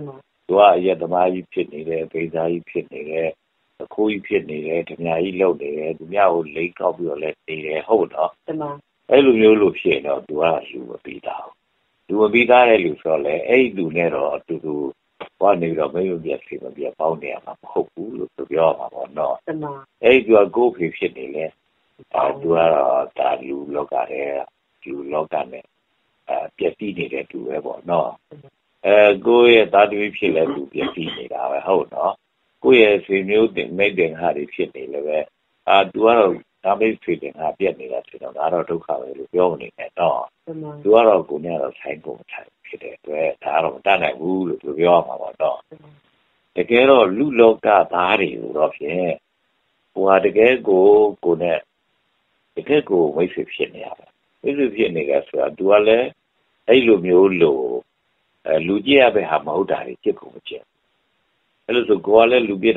သူကရသမားကြီးဖြစ်နေတယ်ပေစာကြီးဖြစ်နေတယ်အခိုးကြီးဖြစ်နေတယ်ဓမြကြီးလုပ်နေတယ်သူများကိုလိမ့်ကောက်ပြီးတော့လဲနေတယ်ဟုတ်တော့အဲ့လိုမျိုးလို့ဖြစ်တော့သူကလူမပြီးသားလူမပြီးသားတဲ့လူဆိုတော့လေအဲ့လူနဲ့တော့အတူတူဘာနေတော့မင်းတို့ပြက်စီမပြက်ပေါင်းနေရမှာမဟုတ်ဘူးလို့သူပြောမှာပေါ့နော်အဲ့သူကကိုယ်ဖေဖြစ်နေလေသူကတော့ဒါလူလောကတဲ့လူလောကနဲ့ပြက်စီးနေတဲ့သူပဲပေါ့နော်ကိုယ့်ရဲ့သားသမီးဖြစ်လဲသူပြက်စီးနေတာပဲဟုတ်နော်ကိုယ့်ရဲ့ဆွေမျိုးတင်မိတ်တင်ဟာတွေဖြစ်နေလည်းပဲသူကတော့ဒါမိတ်ဆွေတင်ဟာပြက်နေတာဆိုတော့ဒါတော့ဒုက္ခပဲလို့ပြောနေတယ်တော့သူကတော့ကိုယ်နဲ့တော့ဆိုင်ကုန်ထိုင်ဖြစ်တဲ့အတွက်ဒါတော့မတတ်နိုင်ဘူးလို့သူပြောမှာပေါ့တော့တကယ်တော့လူလောကသားတွေကိုတော့ဖြင့်ဟိုဟာတကယ်ကိုနဲ့တကယ်ကိုမိတ်ဆွေဖြစ်နေရတယ်မိတ်ဆွေဖြစ်နေကြဆိုတာသူကလည်းအဲ့လိုမျိုးလို့လူကြည့်ရပဲဟာမဟုတ်တာကြီးကိုမကြည့်အဲ့လိုဆိုကိုကလည်းလူကြည့်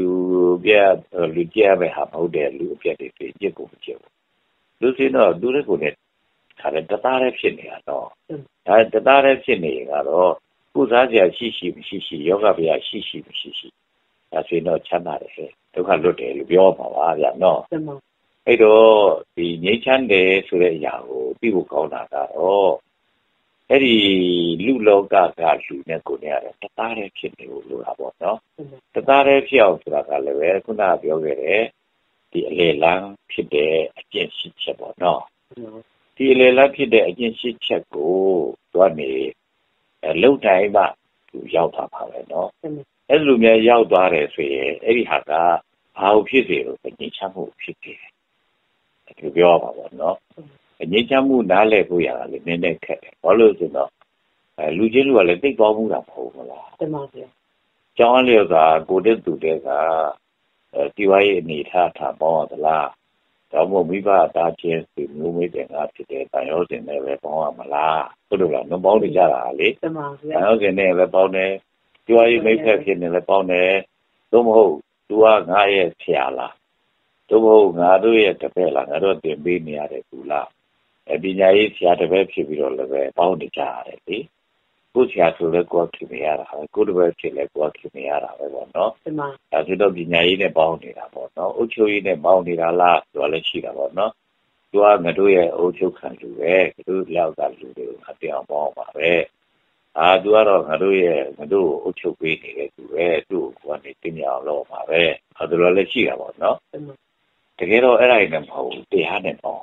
ရပဲဟာမဟုတ်တဲ့လူအပြတ်တွေကြည့်ကိုမကြည့်ဘူးလူစင်းတော့သူလည်းကိုနဲ့ဒါလည်းတသားလည်းဖြစ်နေတာတော့ဒါတသားလည်းဖြစ်နေရင်ကတော့ကုစားစရာရှိမရှိယောဂဗျာရှိမရှိဒါဆိုရင်တော့ချမ်းသာတယ်ဒုက္ခလွတ်တယ်လို့ပြောမှာပါဗျာနော်အဲ့တော့ဒီငြိမ်းချမ်းတယ်ဆိုတဲ့အရာကိုသိဖို့ကောင်းတာကတော့အဲ့ဒီလူလောကကလူနဲ့ကိုယ်နဲ့ရတယ်တသားတည်းဖြစ်နေလို့လို့တာပေါ့နော်တသားတည်းဖြစ်အောင်ဆိုတာကလည်းပဲခုနကပြောခဲ့တဲ့ဒီအလေလန်းဖြစ်တဲ့အကျင့်ရှိချက်ပေါ့နော်ဒီအလေလန်းဖြစ်တဲ့အကျင့်ရှိချက်ကိုသူကနေလုံတိုင်းမှသူရောက်သွားပါပဲနော်အဲ့လိုမျိုးရောက်သွားတယ်ဆိုရင်အဲ့ဒီဟာကဘာလို့ဖြစ်စေလို့ငြိမ်းချမ်းမှုဖြစ်တယ်သူပြောပါပေါ့နော်ငြိမ်းချမ်းမှုနားလည်ဖို့ရတာလည်းနည်းနည်းခက်တယ်ဘာလို့ဆိုတော့လူချင်းလူကလည်းသိသွားမှုတာမဟုတ်ဘူးလားတမန်ဗျာကျောင်းလျော်ကကိုတဲ့သူတဲ့ကဒီဝါရဲ့အနေထားထားပေါင်းရသလားတော့မိဘအသားချင်းစီမျိုးမေးတယ်ငါဖြစ်တယ်တန်ရောစင်နဲ့ပဲပေါင်းရမလားဟုတ်လို့လားနှပေါင်းနေကြတာလေတမန်ဗျာတန်ရောစင်နဲ့ပဲပေါင်းတယ်ဒီဝါရဲ့မိဖက်ဖြစ်နေလည်းပေါင်းတယ်သို့မဟုတ်သူကငါရဲ့ဆရာလားသို့မဟုတ်ငါတို့ရဲ့တပည့်လားငါတို့တင်ပေးနေရတယ်သူလားပညာရေးဆရာတပည့်ဖြစ်ပြီးတော့လည်းပဲပေါင်းနေကြရတယ်လေကိုဆရာဆိုလည်းကိုယ်ခင်နေရတာကိုတပည့်ဖြစ်လည်းကိုယ်ခင်နေရတာပဲပေါ့နော်ဒါဆိုတော့ပညာရေးနဲ့ပေါင်းနေတာပေါ့နော်အုပ်ချုပ်ရေးနဲ့ပေါင်းနေတာလားဆိုတာလည်းရှိတာပေါ့နော်သူကငါတို့ရဲ့အုပ်ချုပ်ခံလူပဲငါတို့လောက်ကလူတွေကိုအပြောင်းပေါင်းပါပဲသူကတော့ငါတို့အုပ်ချုပ်ပေးနေတဲ့သူပဲသူ့ကိုကနေတင်ရအောင်လုပ်ပါပဲဒါလိုလည်းရှိတာပေါ့နော်တကယ်တော့အဲ့ဒါနဲ့မဟုတ်ဘူးတရားနဲ့ပေါင်း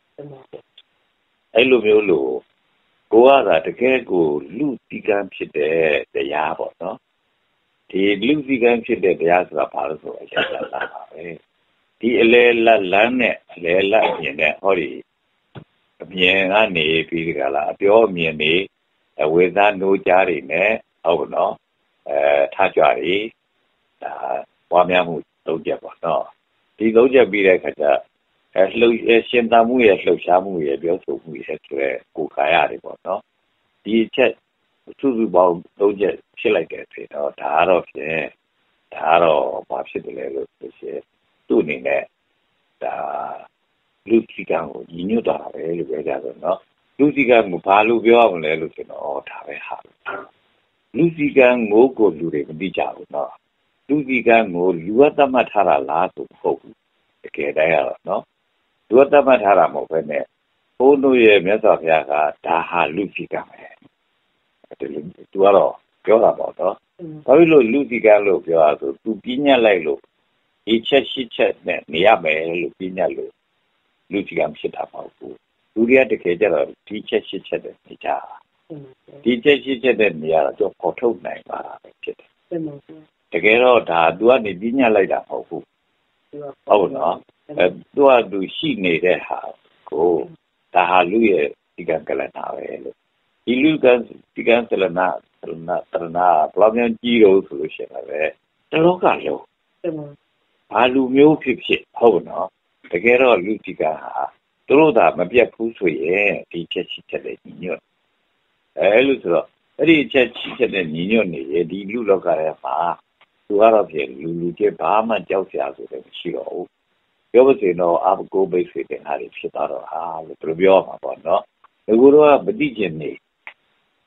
အဲ့လိုမျိုးလို့ကိုကသာတကယ်ကိုလူတိကံဖြစ်တဲ့တရားပေါ့နော်ဒီလူတိကံဖြစ်တဲ့တရားဆိုတာဘာလို့ဆိုအလယ်လတ်ပါပဲဒီအလယ်လတ်လမ်းနဲ့အလယ်လတ်အမြင်နဲ့ဟောဒီအမြင်ကနေပြီးကြလားအပြောအမြင်တွေဝေဒနာနိုးကြားတွေနဲ့ဟုတ်နော်ထားကြတွေဒါပွားများမှုသုံးချက်ပေါ့နော်ဒီသုံးချက်ပြီးတဲ့အခါကျရှင်သာမှုရဲ့လှုပ်ရှားမှုရဲ့ပြောဆိုမှုရဲ့ဆိုရဲကိုယ်ကာယတွေပေါ့နော်ဒီအချက်စုစုပေါင်းသုံးချက်ဖြစ်လိုက်တယ်ဆိုတော့ဒါကတော့ဖြင့်ဒါကတော့ဘာဖြစ်တယ်လဲလို့ဆိုရှင်သူ့အနေနဲ့ဒါလူစီကံကိုညီညွတ်တာပဲလို့ပြောကြတယ်နော်လူစီကံကိုဘာလို့ပြောရမလဲလို့ဆိုတော့ဒါပဲဟာလူစီကံကိုလူတွေမသိကြဘူးနော်လူစီကံကိုလူဝတ်သတ်မှတ်ထားတာလားဆိုမဟုတ်ဘူးတကယ်တမ်းကတော့နော်လူသတ်မှတ်ထားတာမဟုတ်ဘဲနဲ့ဘုန်းတို့ရဲ့မြတ်စွာဘုရားကဒါဟာလူစီကံပဲဒီလိုသူကတော့ပြောတာပေါ့နော်ဘာဖြစ်လို့လူစီကံလို့ပြောရဆိုသူပြညတ်လိုက်လို့ဒီချက်ရှိချက်နဲ့နေရမယ်လို့ပြညတ်လို့လူစီကံဖြစ်တာမဟုတ်ဘူးလူတွေကတကယ်ကြတော့ဒီချက်ရှိချက်နဲ့နေကြတာဒီချက်ရှိချက်နဲ့နေရတော့ပေါ်ထုတ်နိုင်ပါတာပဲဖြစ်တယ်တကယ်တော့ဒါသူကနေပြညတ်လိုက်တာမဟုတ်ဘူးဟုတ်နော်သူရှိနေတဲ့ဟာကိုဒါဟာလူရဲ့ဒီကံကလနာပဲလို့ဒီလူကဒီကံကလနာတရဏဘလောက်များကြီးတော့ဆိုလို့ရှိရင်လည်းတလောကလုံးဘာလူမျိုးဖြစ်ဟုတ်နော်တကယ်တော့လူဒီကံဟာသူတို့သာမပြတ်ဘူးဆိုရင်ဒီချက်ရှိချက်နဲ့ညီညွတ်လို့ဆိုတော့အဲ့ဒီချက်ရှိချက်နဲ့ညီညွတ်နေရဲ့ဒီလူလောကထဲမှာသူကတော့ပြင်လူကျဘာမှကြောက်စရာဆိုတယ်မရှိတော့ဘူးပြောပါစေတော့အဘကိုဘိတ်ဆွေတဲ့ဟာတွေဖြစ်သွားတော့ဟာလို့ပြောမှာပေါ့နော်ဒီလိုတော့မသိကျင်နေ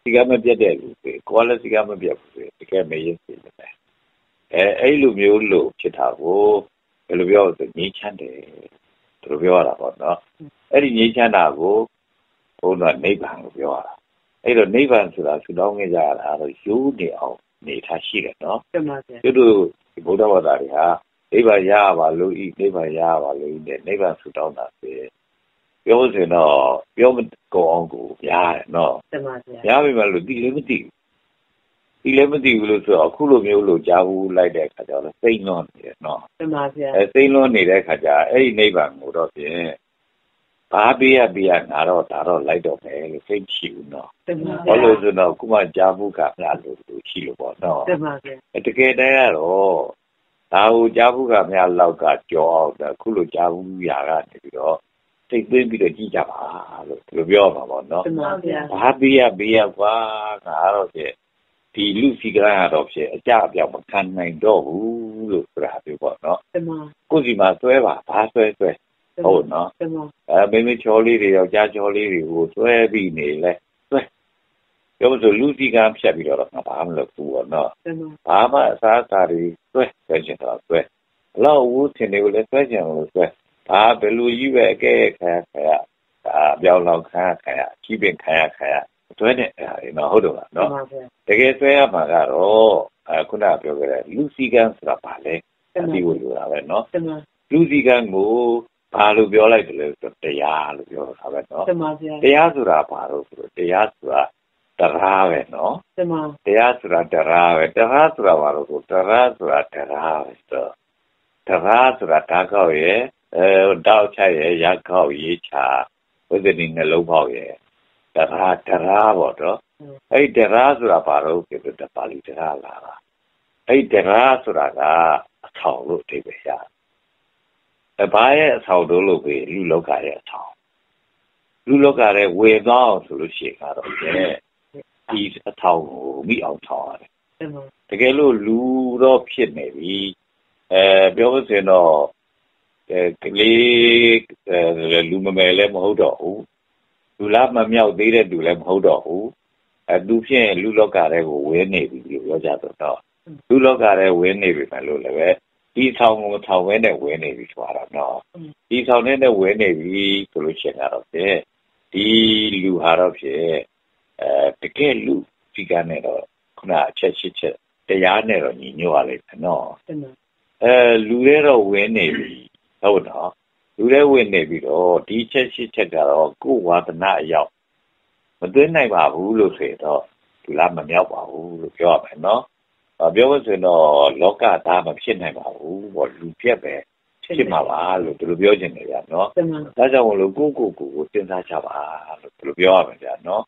စီကမပြတ်တဲ့လူတွေကိုယ်လည်းစီကမပြတ်ဘူးတကယ်မရင်စီတယ်အဲ့လိုမျိုးလို့ဖြစ်တာကိုဘယ်လိုပြောဆိုငြိမ်းချမ်းတယ်သူတို့ပြောရတာပေါ့နော်အဲ့ဒီငြိမ်းချမ်းတာကိုဘုန်းတော်နိဗ္ဗာန်ကိုပြောရတာအဲ့တော့နိဗ္ဗာန်ဆိုတာဆူတောင်းခဲ့ကြရတာတော့ရိုးနေအောင်နေထားရှိတယ်နော်တင်ပါဗျာသူတို့ဒီဗုဒ္ဓဘာသာတွေဟာနိဗ္ဗာန်ရပါလို့ဤနိဗ္ဗာန်ရပါလို့ဤနိဗ္ဗာန်ဆူတောင်းတာပဲပြောဆိုတော့ပြောမကုန်အောင်ကိုရားတယ်နော်တင်ပါဗျာရားပြီမလို့ဒီလည်းမသိဘူးလို့ဆိုတော့အခုလိုမျိုးလို့ကြားဘူးလိုက်တဲ့အခါကျတော့စိတ်လွန်နေတယ်နော်တင်ပါဗျာစိတ်လွန်နေတဲ့အခါကျအဲ့ဒီနိဗ္ဗာန်ကိုတော့ဖြင့်ဘာပေးရငါတော့ဒါတော့လိုက်တော့မယ်လို့စိတ်ရှိဘူးနော်ဘာလို့ဆိုတော့ခုမှကြားဘူးကများလို့ရှိလို့ပေါ့နော်တင်ပါဗျာတကယ်တည်းကတော့ဒါကိုကြားဘူးကများလောက်ကကြောအောင်အခုလိုကြားဘူးရာကနေပြီးတော့စိတ်သွင်းပြီးတော့ကြည့်ကြပါလို့ဒီလိုပြောပါပေါ့နော်တင်ပါဗျာဘာပေးရကွာငါတော့ဖြင့်ဒီလူစီကရတော့ဖြင့်အကြအပြောက်မခံနိုင်တော့ဘူးလို့ဆိုတာပြောပေါ့နော်တင်ပါကိုယ်စီမှာဆွဲပါဘာဆွဲဟုတ်နော်မိမိချောလေးတွေယောက်ျားချောလေးတွေကိုဆွဲပြီးနေလဲဆွဲပြောလို့လူစီကဖြတ်ပြီးတော့ငါဘာမှမလုပ်ဘူးပေါ့နော်ဘာမှအစားအစာတွေဆွဲချင်တော့ဆွဲအလောက်ဝူးထင်တယ်ကိုလည်းဆွဲချင်လို့ဆွဲဘာဘယ်လိုကြီးပဲအကဲခါပြောင်းလောက်ခါကြီးပင်ခါဆွဲတဲ့နော်ဟုတ်တော့ပါနော်တကယ်ဆွဲရမှာကတော့ခုနပြောခဲ့တဲ့လူစီကဆိုတာဘာလဲအတိဝလို့တာပဲနော်လူစီကကိုဘာလို့ပြောလိုက်တယ်လဲဆိုတရားလို့ပြောတာပဲနော်တရားဆိုတာဘာလို့ဆိုတော့တရားဆိုတာတရားပဲနော်တရားဆိုတာတရားပဲတရားဆိုတာဘာလို့ဆိုတရားဆိုတာတရားပဲဆိုတရားဆိုတာဓာတ်ကောက်ရဲ့တောက်ချရဲ့ရကောက်ရေးချဝိသတိနှလုံးပေါက်ရဲ့တရားပေါ့တော့အဲ့တရားဆိုတာဘာလို့ပြောတဲ့ပါဠိတရားလာတာအဲ့တရားဆိုတာကအထောင်လို့အဓိပ္ပာယ်ရဘာရဲ့အထောင်တို့လို့ပဲလူလောကရဲ့အထောင်လူလောကရဲ့ဝေသောဆိုလို့ရှိရင်ကတော့ဒီအထောင်ကိုမိအောင်ထောင်ရတယ်တကယ်လို့လူတော့ဖြစ်နေပြီပြောလို့ဆိုရင်တော့ကလေးလူမမယ်လည်းမဟုတ်တော့ဘူးလူလားမမြောက်သေးတဲ့လူလည်းမဟုတ်တော့ဘူးသူဖြင့်လူလောကတွေကိုဝင်းနေပြီလို့ပြောကြတော့လူလောကတွေဝင်းနေပြီမယ်လို့လည်းပဲဒီဆောင်ကိုထောင်ဝဲနဲ့ဝင်းနေပြီဆိုတော့နော်ဒီဆောင်နဲ့ဝင်းနေပြီဆိုလို့ရှိရင်တော့ဖြင့်ဒီလူဟာတော့ဖြင့်တကယ်လူဒီကနေ့တော့ခုနအချက်ရှိချက်တရားနဲ့တော့ညီညွတ်ရလိမ့်မယ်နော်လူတွေတော့ဝင်းနေပြီဟုတ်တော့လူတွေဝင်းနေပြီးတော့ဒီချက်ရှိချက်ကတော့ကိုယ်ဝါဒနာအရောက်မသွင်းနိုင်ပါဘူးလို့ဆိုတော့လူလားမမြောက်ပါဘူးလို့ပြောရမယ်နော်ပြောလို့ဆိုတော့လောကသားမဖြစ်နိုင်ပါဘူးပေါ့လူပြက်ပဲဖြစ်မှာပါလို့သူတို့ပြောချင်တယ်ဗျာနော်ဒါကြောင့်မလို့ကိုစဉ်းစားကြပါလို့သူတို့ပြောရမယ်ဗျာနော်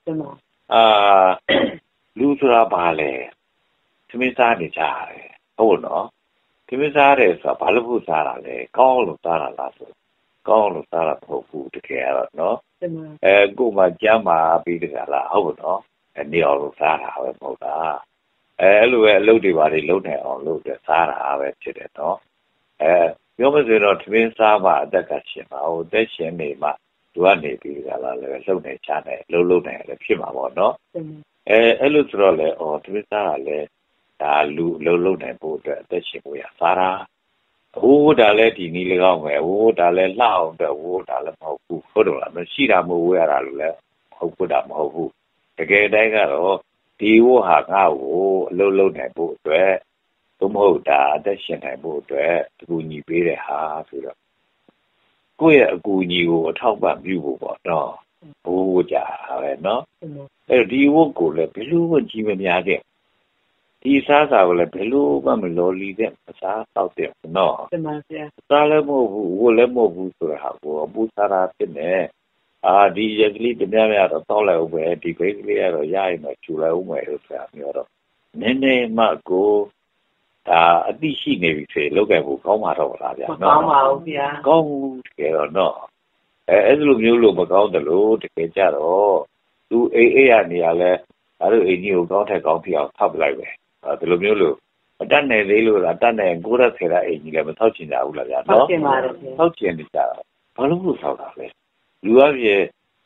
လူဆိုတာဘာလဲသမင်းစားနေကြတယ်ဟုတ်နော်သမင်းစားတယ်ဆိုတာဘာလို့ဖို့စားတာလဲကောင်းလို့စားတာလားဆိုကောင်းလို့စားတာမဟုတ်ဘူးတကယ်တော့နော်ကို့မှာကြမ်းပါပြီးတကလားဟုတ်နော်နေအောင်လို့စားတာပဲမဟုတ်လားအဲ့လိုပဲအလုပ်တွေပါတွေလုပ်နိုင်အောင်လုပ်တယ်စားတာပဲဖြစ်တယ်နော်ပြောမစလို့သမင်းစားမှအသက်ကရှင်ပါဟိုသက်ရှင်နေမှသူကနေပြီးတကလားလည်းလှုပ်နေချနေလှုပ်နေလည်းဖြစ်မှာပေါ့နော်အဲ့လိုဆိုတော့လေသမင်းစားကလည်းဒါလူလှုပ်နိုင်ဖို့အတွက်အသက်ရှင်ဖို့ရစားတာဟိုးဒါလည်းဒီနည်း၎င်းပဲဟိုးဒါလည်းလှအောင်တော့ဟိုးဒါလည်းမဟုတ်ဘူးဟုတ်တော့လားမရှိတာမဟုတ်ဝဲရတာလို့လည်းဟုတ်ဖို့တာမဟုတ်ဘူးတကယ်တိုင်းကတော့ဒီဝဟာငါ့ကိုအလုပ်လုပ်နိုင်ဖို့အတွက်သို့မဟုတ်ဒါအသက်ရှင်နိုင်ဖို့အတွက်အကူအညီပေးတဲ့ဟာဆိုတော့ကိုယ့်ရဲ့အကူအညီကိုအထောက်ပံ့ပြုဖို့ပေါ့နော်ဘိုးကြတာပဲနော်အဲ့ဒီဝတ်ကိုလည်းဘယ်လိုမှကြီးမများတဲ့ဒီစားစာကိုလည်းဘယ်လိုမှမလော်လီတဲ့အစားတောက်တဲ့နော်တင်ပါဗျာစားလည်းမဟုတ်ဘူးဝတ်လည်းမဟုတ်ဘူးဆိုတဲ့ဟာကိုအပူစားတာဖြစ်နေဒီရက်ကလေးတများများတော့တောက်လိုက်ဦးပဲဒီဘိတ်ကလေးကတော့ရရင်တော့ချူလိုက်ဦးမယ်လို့ဆိုတာမျိုးတော့နည်းနည်းမှကိုဒါအသိရှိနေပြီဆိုလောက်ကကိုကောင်းမှာတော့လားဗျာနော်ကောင်းပါဘူးဗျာကောင်းတကယ်တော့နော်အဲ့လိုမျိုးလို့မကောင်းတယ်လို့တကယ်ကြတော့သူအေးရနေရလဲဒါတို့အင်ကြီးကိုကောင်းထက်ကောင်းဖြစ်အောင်ထောက်ပလိုက်ပဲဒီလိုမျိုးလို့မတတ်နိုင်သေးလို့လားတတ်နိုင်ကိုရဆယ်ရအင်ကြီးလည်းမထောက်ချင်ကြဘူးလားဗျာနော်ထောက်ချင်ပါတယ်ထောက်ချင်နေကြတာဘာလို့လို့ထောက်တာလဲလူအပြည့်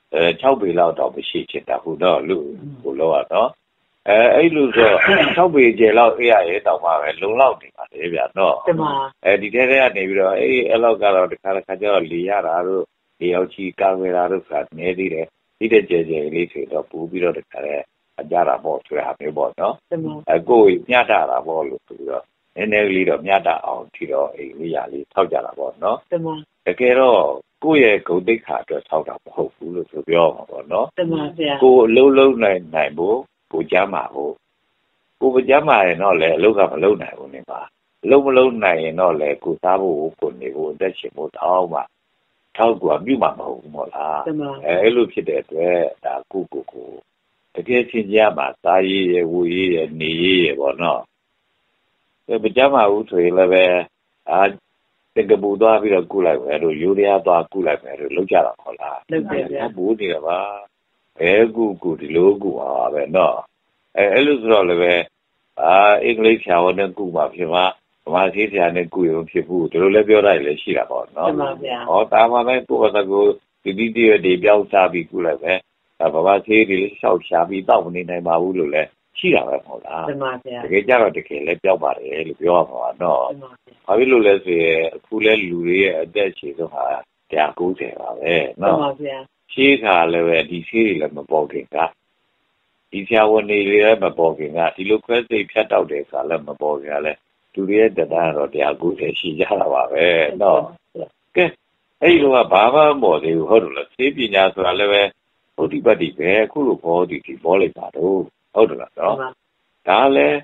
6 ပေလောက်တော့မရှိချင်တာဟိုတော့လူကိုလောက်တော့အဲ့လိုဆို6 ပေကျလောက်အေးရရဲ့တောင်မှပဲလုံလောက်နေပါလေဗျာနော်ဒီထဲကနေပြီးတော့အဲ့လောက်ကတော့တခါကျတော့လေရတာတို့လေရောက်ချီကာဝယ်တာတို့ဆိုတာနည်းသေးတယ်ဒီတဲ့ကျလေးဆိုတော့ပူပြီးတော့တခါအကြတာပေါ့ဆိုတာမျိုးပေါ့နော်ကိုယ်ညှတာတာပေါ့လို့ဆိုပြီးတော့နည်းနည်းလေးတော့ညှတာအောင်ထီတော့အိမ်လေးရလေးထောက်ကြတာပေါ့နော်တကယ်တော့ကိုယ့်ရဲ့ဂုဏ်သိက္ခာအတွက်ထောက်တာမဟုတ်ဘူးလို့ဆိုပြောမှာပေါ့နော်ကိုယ်အလုံးနိုင်ဖို့ကိုကြမ်းပါဖို့ကိုကြမ်းပါရင်တော့လေအလုပ်ကမလုပ်နိုင်ဘူးနေပါအလုပ်မလုပ်နိုင်ရင်တော့လေကိုစားဖို့ကိုနေဖို့အသက်ရှင်ဖို့တောင်းမှထောက်ကပြုမှာမဟုတ်ဘူးမို့လားအဲ့လိုဖြစ်တဲ့အတွက်ဒါကိုတကယ်ချင်းကြမှာစားရည်ရဝူရည်ရနေရည်ရပေါ့နော်မကြမ်းပါဘူးဆိုရင်လည်းပဲတကပူသွားပြီးတော့ကုလိုက်မယ်တို့ယူရီးယားသွားကုလိုက်မယ်တို့လောက်ကြတာဟုတ်လားလုပ်တယ်ဗျာဘူးနေတာပါကုဒီလိုကုပါပဲနော်အဲ့လိုဆိုတော့လည်းပဲအင်္ဂလိပ်ဆရာဝန်နဲ့ကုပါဖြစ်မှာဗမာသေးဆရာနဲ့ကုရုံဖြစ်ဘူးဒီလိုလည်းပြောလိုက်လည်းရှိတာပေါ့နော်မှန်ပါဗျာတာမှလည်းကိုယ့်ဘာသာကိုဒီပြောင်းစားပြီးကုလိုက်ပဲဗမာသေးတွေရှောက်ရှာပြီးတောက်မနေနိုင်ပါဘူးလို့လည်းရှိတာပဲဟုတ်လားမှန်ပါဗျာတကယ်ကြတော့တကယ်လည်းပြောက်ပါတယ်လို့ပြောရမှာပါနော်ဘာဖြစ်လို့လဲဆိုရင်အခုလဲလူတွေရဲ့အသက်ရှည်ဆုံးဟာ190ပါပဲနော်မှန်ပါဗျာရှေးခါလည်းပဲဒီဆေးတွေလည်းမပေါ်ခင်ကဒီဆရာဝန်တွေလည်းမပေါ်ခင်ကဒီလိုခွဲစိတ်ဖြတ်တောက်တဲ့ခါလည်းမပေါ်ခင်ကလည်းလူတွေရဲ့တက်တာတော့190ရှိကြတာပါပဲနော်ကဲအဲ့လိုကဘာမှမပေါ်သေးဘူးဟုတ်တယ်လားဆေးပညာဆိုတာလည်းပဲဟုတ်ဒီပတ်ဒီပဲအခုလိုပေါ်ဒီပေါ်လိုက်တာတော့ဟုတ်တယ်လားနော်ဒါလည်း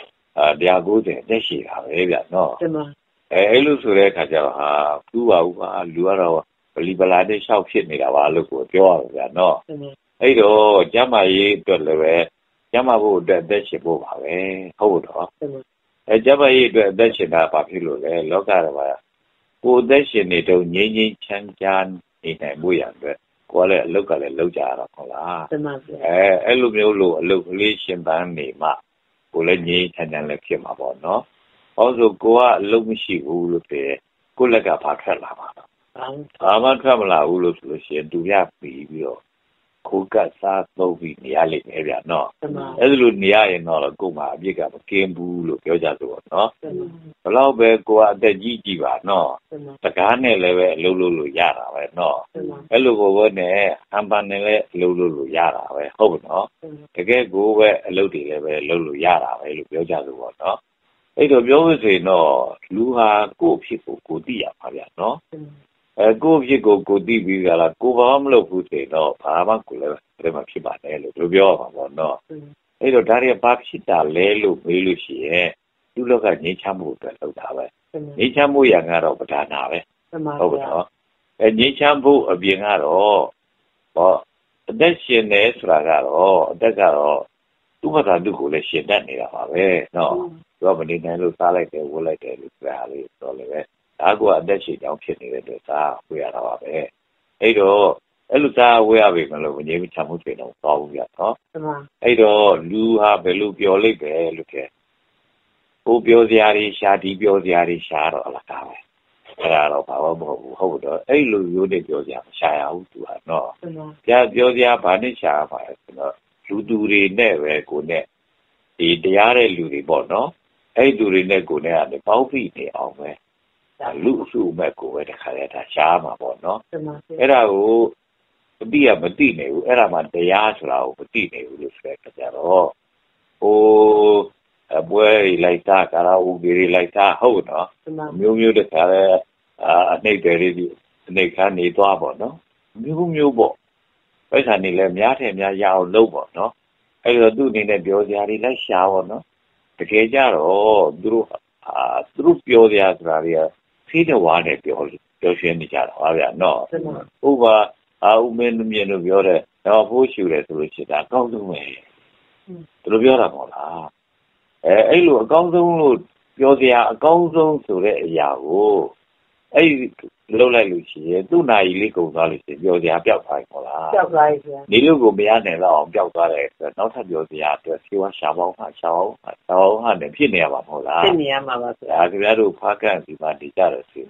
190တက်ရှိတာပဲဗျနော်အဲ့လိုဆိုတဲ့အခါကျတော့သူ့ပါဦးပါလူကတော့ဗလီဗလာနဲ့ရှောက်ဖြစ်နေတာပါလို့ကိုပြောရဗျာနော်အဲ့တော့ကျမကြီးအတွက်လည်းပဲကျမဖို့အတွက်အသက်ရှင်ဖို့ပါပဲဟုတ်တော့ကျမကြီးအတွက်အသက်ရှင်တာဘာဖြစ်လို့လဲလောကဓမ္မကိုအသက်ရှင်နေတော့ငြိမ်းချမ်းချမ်းနေနိုင်မှုရအတွက်ကိုယ်လည်းအလုပ်ကလည်းလုပ်ကြရတာဟုတ်လားအဲ့လိုမျိုးလို့အလုပ်ကလေးရှင်ပန်းနေမှကိုယ်လည်းငြိမ်းချမ်းလည်းဖြစ်မှာပေါ့နော်ဆိုကိုကအလုပ်မရှိဘူးလို့ပြောကိုလက်ကဘာထွက်လာမှာဘာမှထွက်မလာဘူးလို့ဆိုလို့ရှိရင်သူရပြီးတော့ခိုးကတ်စားသုံးပြီးနေရလိမ့်မယ်ဗျာနော်အဲ့လိုနေရရင်တော့ကို့မှာအပြစ်ကမကင်းဘူးလို့ပြောကြဆိုတော့နော်ဘလောက်ပဲကိုကအသက်ကြီးပါနော်တကားနဲ့လည်းပဲအလုပ်လုပ်လို့ရတာပဲနော်အဲ့လိုကိုပဲနဲ့ဟန်ပန်နဲ့လည်းအလုပ်လုပ်လို့ရတာပဲဟုတ်နော်တကယ်ကိုပဲအလုပ်တွေလည်းပဲလုပ်လို့ရတာပဲလို့ပြောကြဆိုတော့နော်အဲ့တော့ပြောလို့ဆိုရင်တော့လူဟာကိုယ့်ဖြစ်ကိုသိရပါဗျာနော်ကိုယ့်ဖြစ်ကိုသိပြီးကြလားကိုဘာမှမလုပ်ဘူးဆိုရင်တော့ဘာမှကိုလည်းမဖြစ်ပါနဲ့လို့ပြောရမှာပေါ့နော်အဲ့တော့ဒါတွေကဘာဖြစ်တာလဲလို့မေးလို့ရှိရင်လူလောကငြိမ်းချမ်းမှုအတွက်လုပ်တာပဲငြိမ်းချမ်းမှုရံကတော့ပဓာနာပဲဟုတ်ပါတော့ငြိမ်းချမ်းမှုအပြင်ကတော့အသက်ရှင်နေဆိုတာကတော့အသက်ကတော့သူ့ဘာသာသူ့ကိုလည်းရှင်တတ်နေတာပါပဲနော်တော့မနေနိုင်လို့စားလိုက်တယ်ဝတ်လိုက်တယ်လို့ပြောရလေးတော့လည်းပဲဒါကအသက်ရှင်ကြောင်းဖြစ်နေတဲ့အတွက်စားဝေးရတာပါပဲအဲ့တော့အဲ့လိုစားဝေးရပြီမလို့ငြိမ်းချမ်းမှုတွေတော့သွားဘူးပြနော်အဲ့တော့လူဟာဘယ်လိုပြောလိုက်ပဲလို့ကဲကိုပြောစရာတွေရှာဒီပြောစရာတွေရှာတော့အလားကားပဲအဲ့ဒါတော့ဘာမှမဟုတ်ဘူးဟုတ်တော့အဲ့လိုရိုးနေပြောစရာမရှာရဘူးသူဟာနော်ပြောစရာဘာနဲ့ရှာပါလဲဆိုတော့လူသူတွေနဲ့ပဲကိုနဲ့ဒီတရားတဲ့လူတွေပေါ့နော်အဲ့လူတွေနဲ့ကိုနဲ့ကနေပေါင်းပြီးနေအောင်ပဲလူအစုမဲ့ကိုပဲတခါလဲဒါရှားမှာပေါ့နော်အဲ့ဒါကိုမသိနေဘူးအဲ့ဒါမှတရားဆိုတာကိုမသိနေဘူးလို့ဆိုတဲ့ကြတော့ပွဲလိုက်တာကာရာအိုကေလိုက်တာဟုတ်နော်မျိုးတခါလဲအနှိမ့်တယ်တွေအနေခံနေသွားပေါ့နော်မျိုးပေါ့ပိုက်ဆံနေလဲများတယ်များရအောင်လုပ်ပေါ့နော်အဲ့တော့သူ့အနေနဲ့ပြောစရာတွေလိုက်ရှားပေါ့နော်တကယ်ကြတော့သူတို့ပြောစရာဆိုတာတွေကဖေးတဝါနဲ့ပြောရှင်းနေကြတာပါဗျာနော်ဥပမာဦးမင်းမြင့်တို့ပြောတယ်တော့ဖိုးရှူတယ်ဆိုလို့ရှိတာအကောင်းဆုံးပဲသူတို့ပြောတာမဟုတ်လားအဲ့လိုအကောင်းဆုံးလို့ပြောစရာအကောင်းဆုံးဆိုတဲ့အရာကိုအဲ့လုပ်လိုက်လို့ရှိရင်သူ့နိုင်လေးကုန်သွားလို့ရှိရင်ပြောစရာပျောက်သွားပြီမဟုတ်လားပျောက်သွားပြီဗျာနေလို့ကိုမရနိုင်တော့အောင်ပျောက်သွားတယ်ဆိုတော့နောက်ထပ်ပြောစရာအတွက်ဆေးဝါးရှာပေါင်းဟာနဲ့ဖြစ်နေရမှာမဟုတ်လားဖြစ်နေရမှာပါဗျာခင်ဗျားတို့ဖားကန်ဒီမှာနေကြတယ်ဆိုရင်တော့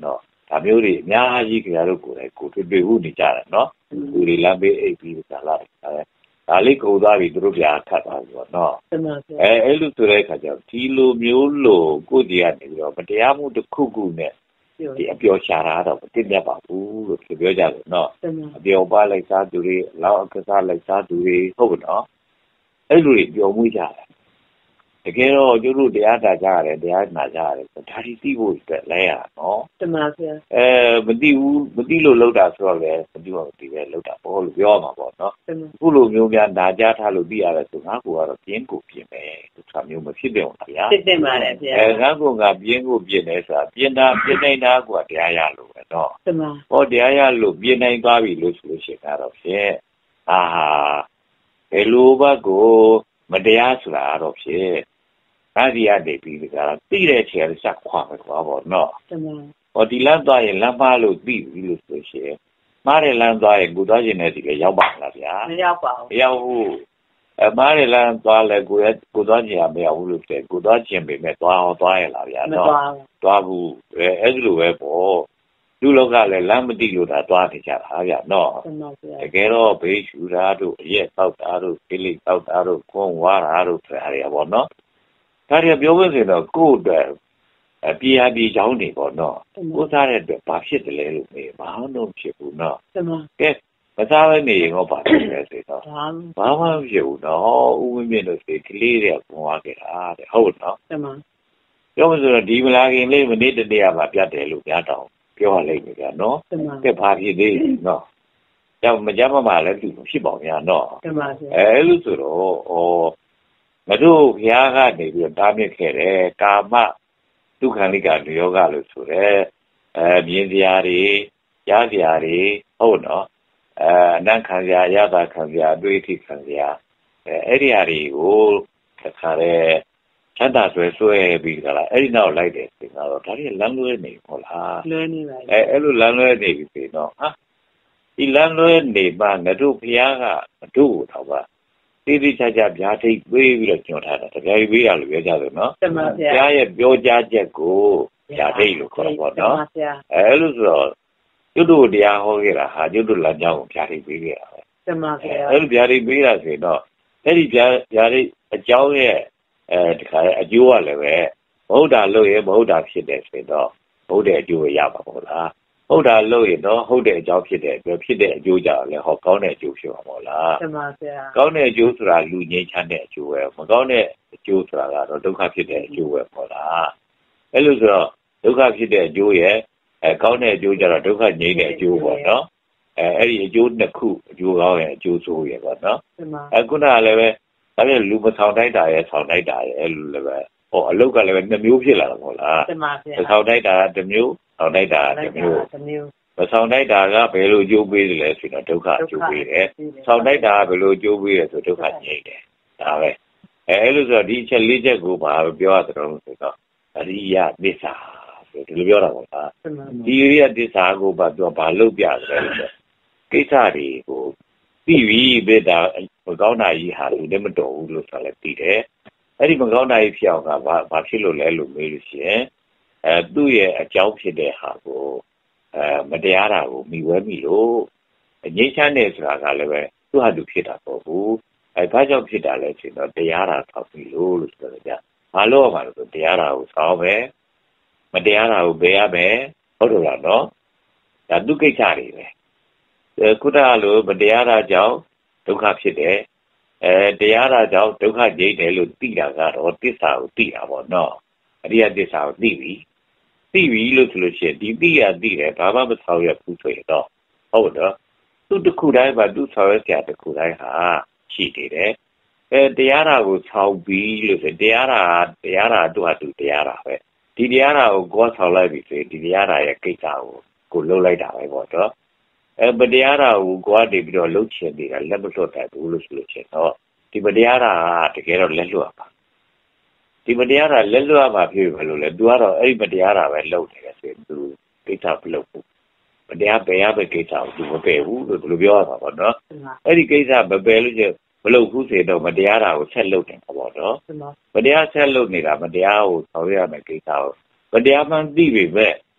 ဒါမျိုးတွေအများကြီးခင်ဗျားတို့ကိုယ်တိုင်ကိုတွေ့ဟုနေကြတယ်နော်လူတွေလမ်းဘေးအိပ်ပြီးကြလာတယ်ဒါလေးကုန်သွားပြီသူတို့ပြာခတ်သွားပြီပေါ့နော်အဲ့လိုဆိုတဲ့အခါကျတော့ဒီလိုမျိုးလို့ကိုယ်ကြီးကနေပြီးတော့မတရားမှုတစ်ခုခုနဲ့ဒီအပျော်ရှာတာတော့မတင်ပြပါဘူးလို့ပြောကြတယ်နော်အပျော်ပါလိုက်စားသူတွေလောက်အကစားလိုက်စားသူတွေဟုတ်နော်အဲ့လိုတွေပျော်မှုကြတယ်တကယ်တော့ကျတို့တရားတာကြရတယ်တရားနာကြရတယ်ဒါတွေသိဖို့အတွက်လဲရတာနော်တမန်ဆရာမသိဘူးမသိလို့လောက်တာဆိုတော့လေမသိပါဘူးဒီပဲလောက်တာပေါ့လို့ပြောမှာပေါ့နော်ခုလိုမျိုးများနာကြထားလို့သိရတယ်ဆိုငါကတော့ပြင်းကိုပြင်းမယ်သူကမျိုးမဖြစ်တယ်ဟုတ်လားဖြစ်တယ်ပါတယ်ဆရာငါကပြင်းကိုပြင်းတယ်ဆိုတာပြင်းနိုင်တာကတရားရလို့ပဲနော်တမန်ဟောတရားရလို့ပြင်းနိုင်သွားပြီလို့ဆိုလို့ရှိရင်ကတော့ဖြင့်ဘယ်လိုဘက်ကိုမတရားဆိုတာတော့ဖြင့်အဲ့ဒီကနေပြီးကြတာသိတဲ့ခြေရစခွာပဲကွာပေါ့နော်တမန်ဟောဒီလမ်းသွားရင်လမ်းပါလို့သိပြီလို့ဆိုရှင်မားတယ်လမ်းသွားရင်ကိုသွားခြင်းနဲ့ဒီလေရောက်ပါလားဗျာမရောက်ပါဘူးမရောက်ဘူးမားတယ်လမ်းသွားလဲကိုသွားခြင်းမရောက်ဘူးလို့တဲ့ကိုသွားခြင်းပဲမဲ့သွားရလားဗျာနော်သွားဘူးအဲ့ဒီလိုပဲပေါ့လူလောကလည်းလမ်းမသိလို့ဒါသွားနေကြတာဗျာနော်တကယ်တော့ဘေးရှူတာတို့အရက်တောက်တာတို့ဖိလိတောက်တာတို့ခွန်ဝါတာတို့ဆိုတာတွေပေါ့နော်ဒါတွေပြောလို့ဆိုတော့ကိုယ့်အတွက်ပြေချောင်းနေပေါ့နော်ကိုစားတဲ့အတွက်ဘာဖြစ်တယ်လဲလို့မေးဘာလို့ဖြစ်ဘူးနော်ကဲမစားဘဲနေရင်တော့ဘာဖြစ်လဲဆိုတော့ဘာမှမဖြစ်ဘူးနော်ဥဝင်းမြင့်တို့စိတ်ကလေးတွေကပုံသွားခဲ့တာတဲ့ဟုတ်နော်ပြောလို့ဆိုတော့ဒီမလာခင်လေးမနေ့တနေ့ကမှပြတ်တယ်လို့များတောင်ပြောရလိမ့်မယ်ဗျာနော်ကဲဘာဖြစ်သေးနော်ကြောက်မကြမ်းမှလည်းသူဖြစ်ပါများနော်အဲ့လိုဆိုတော့မတို့ဘုရားကနေပြီးတော့တားမြစ်ခဲ့တယ်ကာမဒုက္ခလိကနိယောဂလို့ဆိုရဲမြင်စရာတွေကြားစရာတွေဟုတ်နော်အနံ့ခံစရာရတာခံစရာအတွေ့အထိခံစရာအဲ့ဒီအရာတွေကိုတစ်ခါတည်းချမ်းသာဆွဲပြီးကြလားအဲ့ဒီနောက်လိုက်တယ်ဆိုတော့ဒါတွေလမ်းလွဲနေဟုတ်လားလွဲနေပါအဲ့လိုလမ်းလွဲနေပြီဆိုတော့ဒီလမ်းလွဲနေမှငါတို့ဘုရားကတို့တော့ပါတိတိကျကျဗျာဒိတ်ပေးပြီးတော့ညွှန်ထားတာတရားကြီးပေးရလို့ပြောကြတယ်နော်တမန်ဗျာဘုရားရဲ့ပြောကြားချက်ကိုဗျာဒိတ်လို့ခေါ်တော့ပေါ့နော်အဲ့လိုဆိုတော့ကျွတ်တို့တရားဟောခဲ့တာဟာကျွတ်တို့လမ်းကြောင်းကိုဗျာဒိတ်ပေးခဲ့တာပဲတမန်ဗျာအဲ့လိုဗျာဒိတ်ပေးတာဆိုတော့အဲ့ဒီဗျာဒိတ်အကြောင်းရဲ့ဒီခါရဲ့အကျိုးကလည်းပဲဘုရားလို့ရဘုရားဖြစ်တယ်ဆိုတော့ဘုရားအကျိုးရပါမို့လားဟုတ်တာလို့ရတော့ဟုတ်တဲ့အကြောင်းဖြစ်တဲ့အတွက်ဖြစ်တဲ့အကျိုးကြောင့်လည်းဟောကောင်းတဲ့အကျိုးဖြစ်ပါမို့လားတမန်ဗျာကောင်းတဲ့အကျိုးဆိုတာလူငြိမ်းချမ်းတဲ့အကျိုးပဲမကောင်းတဲ့အကျိုးဆိုတာကတော့ဒုက္ခဖြစ်တဲ့အကျိုးပဲပေါ့လားအဲ့လိုဆိုတော့ဒုက္ခဖြစ်တဲ့အကျိုးရဲ့ကောင်းတဲ့အကျိုးကြတော့ဒုက္ခငြိမ်းတဲ့အကျိုးပေါ့နော်အဲ့ဒီအကျိုးနှစ်ခုအကျိုးကောင်းရဲ့အကျိုးဆိုးရဲ့ပေါ့နော်ခုနကလည်းပဲဒါပြန်လူမဆောင်တိုက်တာရဲ့ဆောင်တိုက်တာရဲ့အဲ့လိုလည်းပဲဟောအလုတ်ကလည်းပဲနှစ်မျိုးဖြစ်လာတာပေါ့လားတမန်ဗျာဆောင်တိုက်တာတစ်မျိုးဆောင်တိုက်တာတစ်မျိုးမဆောင်တိုက်တာကဘယ်လိုကျိုးပေးတယ်လဲဆိုတော့ဒုက္ခကျိုးပေးတယ်ဆောင်တိုက်တာကဘယ်လိုကျိုးပေးတယ်ဆိုဒုက္ခငြိမ်းတယ်ဒါပဲအဲ့လိုဆိုတော့ဒီချက်လေးချက်ကိုဘာပြောရသလဲဆိုတော့အရိယသစ္စာဆိုဒီလိုပြောတာပေါ့လားဒီအရိယသစ္စာကိုဘာလုပ်ပြတယ်လဲဆိုကိစ္စတွေကိုသိပြီးပြတာမကောင်းတာကြီးဟာလူနဲ့မတော်ဘူးလို့ဆိုလည်းသိတယ်အဲ့ဒီမကောင်းတာကြီးဖြစ်အောင်ကဘာဖြစ်လို့လဲလို့မေးလို့ရှိရင်သူ့ရဲ့အကြောင်းဖြစ်တဲ့ဟာကိုမတရားတာကိုမိဝဲမိလို့ငြိမ်းချမ်းတယ်ဆိုတာကလည်းပဲသူ့ဟာသူဖြစ်တာပေါ့ဘူးဘာကြောင့်ဖြစ်တာလဲဆိုတော့တရားတာထောက်ပြီးလို့ဆိုတော့ကြာဘာလို့ရမှာလဲဆိုတရားတာကိုဆောင်းမယ်မတရားတာကိုဘယ်ရမယ်ဟုတ်တယ်လားနော်ဒါသူကိစ္စတွေပဲခုနကလိုမတရားတာကြောင့်ဒုက္ခဖြစ်တယ်တရားတာကြောင့်ဒုက္ခငြိမ်းတယ်လို့သိတာကတော့သစ္စာကိုသိတာပေါ့နော်အရိယသစ္စာကိုသိပြီလို့ဆိုလို့ရှိရင်ဒီသိတယ်ဘာမှမဆောင်ရဘူးဆိုရင်တော့ဟုတ်တော့သူတစ်ခုတိုင်းမှာသူဆောင်ရစရာတစ်ခုတိုင်းဟာရှိနေတယ်တရားတာကိုဆောင်ပြီးလို့ဆိုတရားတာသူ့ဟာသူတရားတာပဲဒီတရားတာကိုကိုယ်ဆောင်လိုက်ပြီဆိုရင်ဒီတရားတာရဲ့ကိစ္စကိုလှုပ်လိုက်တာပဲပေါ့တော့မတရားတာကိုကိုယ်ကနေပြီးတော့လှုပ်ချင်နေတာလက်မလွတ်တတ်ဘူးလို့ဆိုလို့ရှိရင်တော့ဒီမတရားတာကတကယ်တော့လက်လွတ်ပါဒီမတရားတာလက်လွတ်မှာဖြစ်ပြီလို့လဲသူကတော့အဲ့ဒီမတရားတာပဲလုပ်နေတယ်ဆိုရင်သူကိစ္စမလုပ်ဘူးမတရားပယ်ရမယ့်ကိစ္စကိုသူမပယ်ဘူးလို့ဒီလိုပြောရမှာပေါ့နော်အဲ့ဒီကိစ္စမပယ်လို့ကျမလုပ်ဘူးဆိုတော့မတရားတာကိုဆက်လုပ်နေတာပေါ့နော်မတရားဆက်လုပ်နေတာမတရားကိုဆောင်ရမယ့်ကိစ္စကိုမတရားမှန်းသိပြီပဲ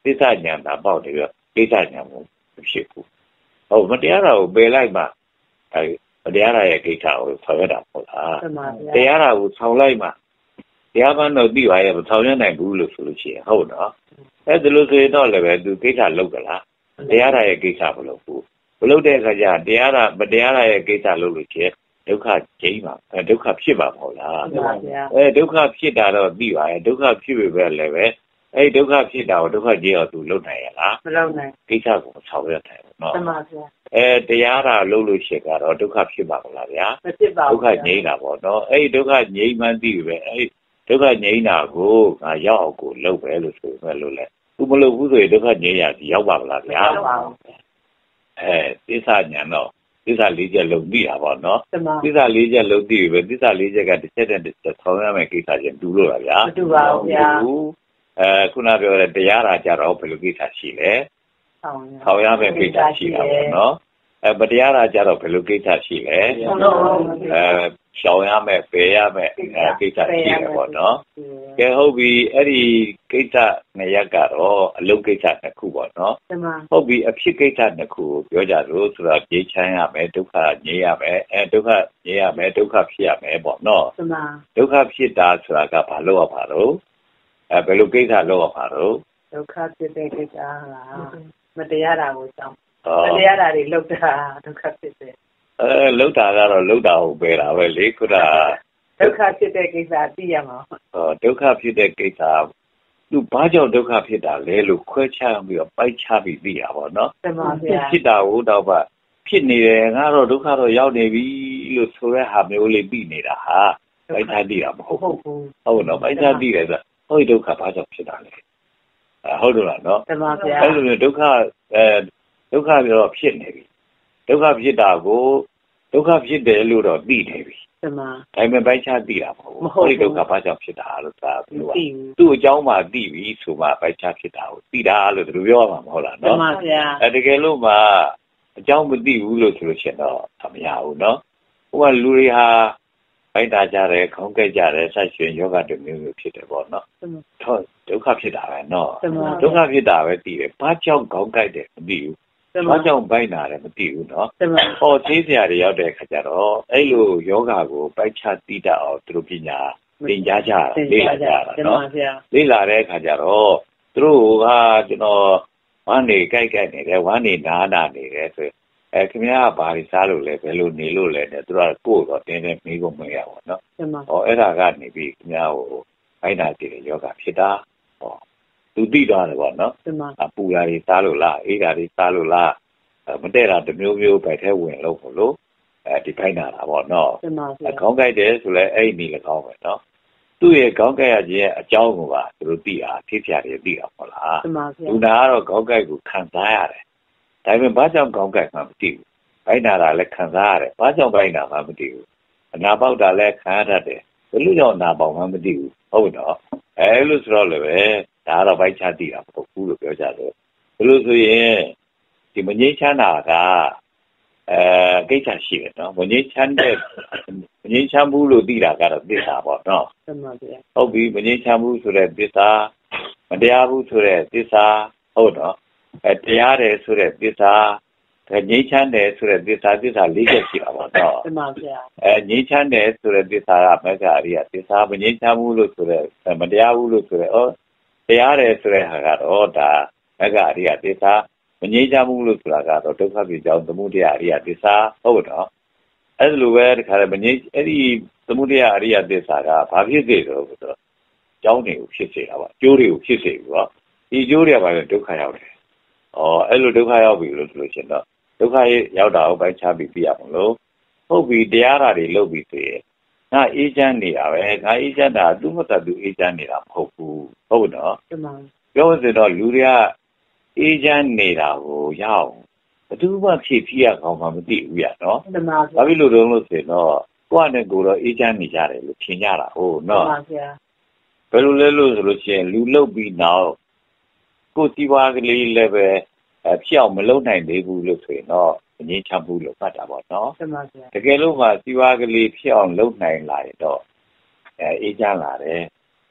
သစ္စာဉာဏ်သာပေါက်နေပြီးတော့ကိစ္စဉာဏ်မဖြစ်ဘူးဟုတ်မတရားတာကိုပယ်လိုက်မှမတရားတာရဲ့ကိစ္စကိုဆောင်ရွက်တာပေါ့လားတရားတာကိုဆောင်လိုက်မှတရားမှန်တော့ပြီးပါရဲ့မဆောင်ရွက်နိုင်ဘူးလို့ဆိုလို့ရှိရင်ဟုတ်နော်အဲ့ဒါလို့ဆိုရင်တော့လည်းပဲသူကိစ္စလုပ်ကြလားတရားတာရဲ့ကိစ္စမလုပ်ဘူးမလုပ်တဲ့အခါကျတရားတာမတရားတာရဲ့ကိစ္စလုပ်လို့ချင်းဒုက္ခကျိန်းပါဒုက္ခဖြစ်ပါမဟုတ်လားဒုက္ခဖြစ်တာတော့ပြီးပါရဲ့ဒုက္ခဖြစ်ပြီပဲလည်းပဲအဲ့ဒုက္ခဖြစ်တာကိုဒုက္ခကျိန်းအောင်သူလုပ်နိုင်ရလားမလုပ်နိုင်ကိစ္စကိုဆောင်ရွက်နိုင်ဘူးနော်မှန်ပါဗျာတရားတာလုပ်လို့ရှိရင်ကတော့ဒုက္ခဖြစ်ပါမလားဗျာမဖြစ်ပါဘူးဒုက္ခငြိမ်းတာပေါ့နော်အဲ့ဒုက္ခငြိမ်းမှန်းသိပြီပဲအဲ့ဒုက္ခငြိမ်းတာကိုငါရောက်အောင်ကိုလုပ်ပဲလို့ဆိုပဲလို့လဲသူမလုပ်ဘူးဆိုရင်ဒုက္ခငြိမ်းရစီရောက်ပါမလားဗျာရောက်ပါဘူးသစ္စာဉာဏ်တော့သစ္စာ၄ချက်လုံးသိတာပေါ့နော်သစ္စာ၄ချက်လုံးသိပြီပဲသစ္စာ၄ချက်ကတစ်ချက်နဲ့တစ်ချက်ဆောင်ရမယ့်ကိစ္စချင်းတူလို့လားဗျာမတူပါဘူးဗျာခုနပြောတဲ့တရားတာကြတော့ဘယ်လိုကိစ္စရှိလဲဆောင်ရမယ့်ကိစ္စရှိတာပေါ့နော်မတရားတာကြတော့ဘယ်လိုကိစ္စရှိလဲရှောင်ရမယ်ပယ်ရမယ်ကိစ္စရှိတယ်ပေါ့နော်ကဲဟုတ်ပြီအဲ့ဒီကိစ္စနှစ်ရပ်ကတော့အလုံးကိစ္စနှစ်ခုပေါ့နော်ဟုတ်ပြီအဖြစ်ကိစ္စနှစ်ခုကိုပြောကြလို့ဆိုတာပြေးချမ်းရမယ်ဒုက္ခငြိမ်းရမယ်ဒုက္ခငြိမ်းရမယ်ဒုက္ခဖြစ်ရမယ်ပေါ့နော်ဒုက္ခဖြစ်တာဆိုတာကဘာလို့ရပါတော့ဘယ်လိုကိစ္စလုပ်ရပါတော့ဒုက္ခဖြစ်တဲ့ကိစ္စဟာမတရားတာကိုကြောင်းမတရားတာတွေလောက်တာဒုက္ခဖြစ်တယ်လောက်တာကတော့လောက်တာကိုပဲတာပဲလေခုနဒုက္ခဖြစ်တဲ့ကိစ္စသိရမှာဒုက္ခဖြစ်တဲ့ကိစ္စသူဘာကြောင့်ဒုက္ခဖြစ်တာလဲလို့ခွဲခြားပြီးတော့ပိုက်ခြားပြီးသိရပါတော့မှန်ပါဗျာဖြစ်တာကိုတော့ဖြစ်နေတယ်ငါတော့ဒုက္ခတော့ရောက်နေပြီလို့ဆိုတဲ့ဟာမျိုးလေးပြီးနေတာဟာပိုက်ခြားသိတာမဟုတ်ဘူးဟုတ်နော်ပိုက်ခြားသိတယ်ဆိုဟိုဒုက္ခဘာကြောင့်ဖြစ်တာလဲဟုတ်တယ်လားနော်မှန်ပါဗျာအဲ့လိုမျိုးဒုက္ခဒုက္ခတော့ဖြစ်နေပြီဒုက္ခဖြစ်တာကိုဒုက္ခဖြစ်တယ်လို့တော့သိနေပြီမှန်ပါဒါပေမဲ့ပိုက်ခြားသိတာမဟုတ်ဘူးဟိုဒုက္ခဘာကြောင့်ဖြစ်တာလို့သာပြောသူ့အကြောင်းမှသိပြီဆိုမှပိုက်ခြားဖြစ်တာကိုသိတာလို့သူပြောမှာမဟုတ်လားနော်မှန်ပါဗျာတကယ်လို့မှအကြောင်းမသိဘူးလို့ဆိုလို့ရှိရင်တော့မရဘူးနော်ဟိုကလူတွေဟာပိုက်တာကြတယ်ခေါင်းကိုက်ကြတယ်ဆက်ရှင်ယောဂတစ်မျိုးမျိုးဖြစ်တယ်ပေါ့နော်ဒုက္ခဖြစ်တာပဲနော်ဒုက္ခဖြစ်တာပဲသိတယ်ဘာကြောင့်ခေါင်းကိုက်တယ်မသိဘူးဘာကြောင့်ပိုက်နာတယ်မသိဘူးနော်ဟောသိစရာတွေရောက်တဲ့အခါကျတော့အဲ့လိုယောဂကိုပိုက်ချသိတတ်အောင်သူတို့ပညာသင်ကြားကြတာလေ့လာကြတာနော်လေ့လာတဲ့အခါကျတော့သူတို့ကကျွန်တော်ဝမ်းနေကြိုက်နေတယ်ဝမ်းနေနာနေတယ်ဆိုခင်ဗျားကဘာတွေစားလို့လဲဘယ်လိုနေလို့လဲတဲ့သူတို့ကကိုယ်တော့တင်းတင်းမေးဖို့မရပါဘူးနော်ဟောအဲ့ဒါကနေပြီးခင်ဗျားကိုပိုက်နာတည်တဲ့ယောဂဖြစ်တာဟောသူသိသွားတယ်ပေါ့နော်အပူဓာတွေစားလို့လားအေးဓာတွေစားလို့လားမတည့်တာတစ်မျိုးမျိုးပဲထဲဝင်လို့ပေါ့လို့ဒီဖိုက်နာတာပေါ့နော်ခေါင်းကိုက်တယ်ဆိုလဲအဲ့ဒီလည်းကောင်းပဲနော်သူ့ရဲ့ခေါင်းကိုက်ရခြင်းအကြောင်းကိုပါသူတို့သိတာသိပြတယ်သိတာပေါ့လားသူနာကတော့ခေါင်းကိုက်ကိုခံစားရတယ်ဒါပေမဲ့ဘာကြောင့်ခေါင်းကိုက်မှမသိဘူးဖိုက်နာတာလည်းခံစားရတယ်ဘာကြောင့်ဖိုက်နာမှမသိဘူးအနာပေါက်တာလည်းခံရတတ်တယ်ဘယ်လိုကြောင့်အနာပေါက်မှမသိဘူးဟုတ်တော့အဲ့လိုဆိုတော့လည်းပဲဒါကတော့ပိုက်ချသိတာမဟုတ်ဘူးလို့ပြောကြတယ်ဘယ်လိုဆိုရင်ဒီမငြိမ်းချမ်းတာကကိစ္စရှိတယ်နော်မငြိမ်းချမ်းဘူးလို့သိတာကတော့သစ္စာပေါ့နော်ဟုတ်ပြီမငြိမ်းချမ်းဘူးဆိုတဲ့သစ္စာမတရားဘူးဆိုတဲ့သစ္စာဟုတ်တော့တရားတယ်ဆိုတဲ့သစ္စာငြိမ်းချမ်းတယ်ဆိုတဲ့သစ္စာ၄ချက်ရှိတာပေါ့နော်မှန်ပါဗျာငြိမ်းချမ်းတယ်ဆိုတဲ့သစ္စာကမဂ္ဂအရိယသစ္စာမငြိမ်းချမ်းဘူးလို့ဆိုတဲ့မတရားဘူးလို့ဆိုတဲ့တရားတယ်ဆိုတဲ့ဟာကတော့ဒါမဂ္ဂအရိယသစ္စာမငြိမ်းချမ်းဘူးလို့ဆိုတာကတော့ဒုက္ခဖြစ်ကြောင်းသမုဒယအရိယသစ္စာဟုတ်တော့အဲ့လိုပဲတခါလေမငြိမ်းအဲ့ဒီသမုဒယအရိယသစ္စာကဘာဖြစ်စေတော့ဆိုတော့ကြောင်းတွေကိုဖြစ်စေတာပါကျိုးတွေကိုဖြစ်စေပြီပေါ့ဒီကျိုးတွေကဘာလဲဒုက္ခရောက်တယ်အဲ့လိုဒုက္ခရောက်ပြီလို့ဆိုလို့ရှိရင်တော့ဒုက္ခရောက်တာကိုပိုင်းခြားပြီးပြရမလို့ဟုတ်ပြီတရားဓာတ်တွေလုပ်ပြီးဆိုရင်ငါအေးချမ်းနေတာပဲငါအေးချမ်းတာသူ့မတတ်သူအေးချမ်းနေတာမဟုတ်ဘူးဟုတ်တော့ပြောစင်တော့လူတွေကအေးချမ်းနေတာကိုရအောင်ဘယ်သူမှဖြည့်ရကောင်းမှမသိဘူးရနော်ဘာဖြစ်လို့တော့လို့ဆိုရင်တော့ကိုယ့်နဲ့ကိုယ်တော့အေးချမ်းနေကြတယ်လို့ထင်ကြတာဟုတ်နော်ဘယ်လိုလဲလို့ဆိုလို့ရှိရင်လူလုတ်ပြီးနောက်ကိုယ်စီးပွားကလေးလည်းပဲဖြစ်အောင်မလုပ်နိုင်သေးဘူးလို့ဆိုရင်တော့ငြင်းချဘူးလို့မှတ်တာပေါ့နော်တကယ်လို့မှစီးပွားကလေးဖြစ်အောင်လုပ်နိုင်လာရင်တော့အေးချမ်းလာတယ်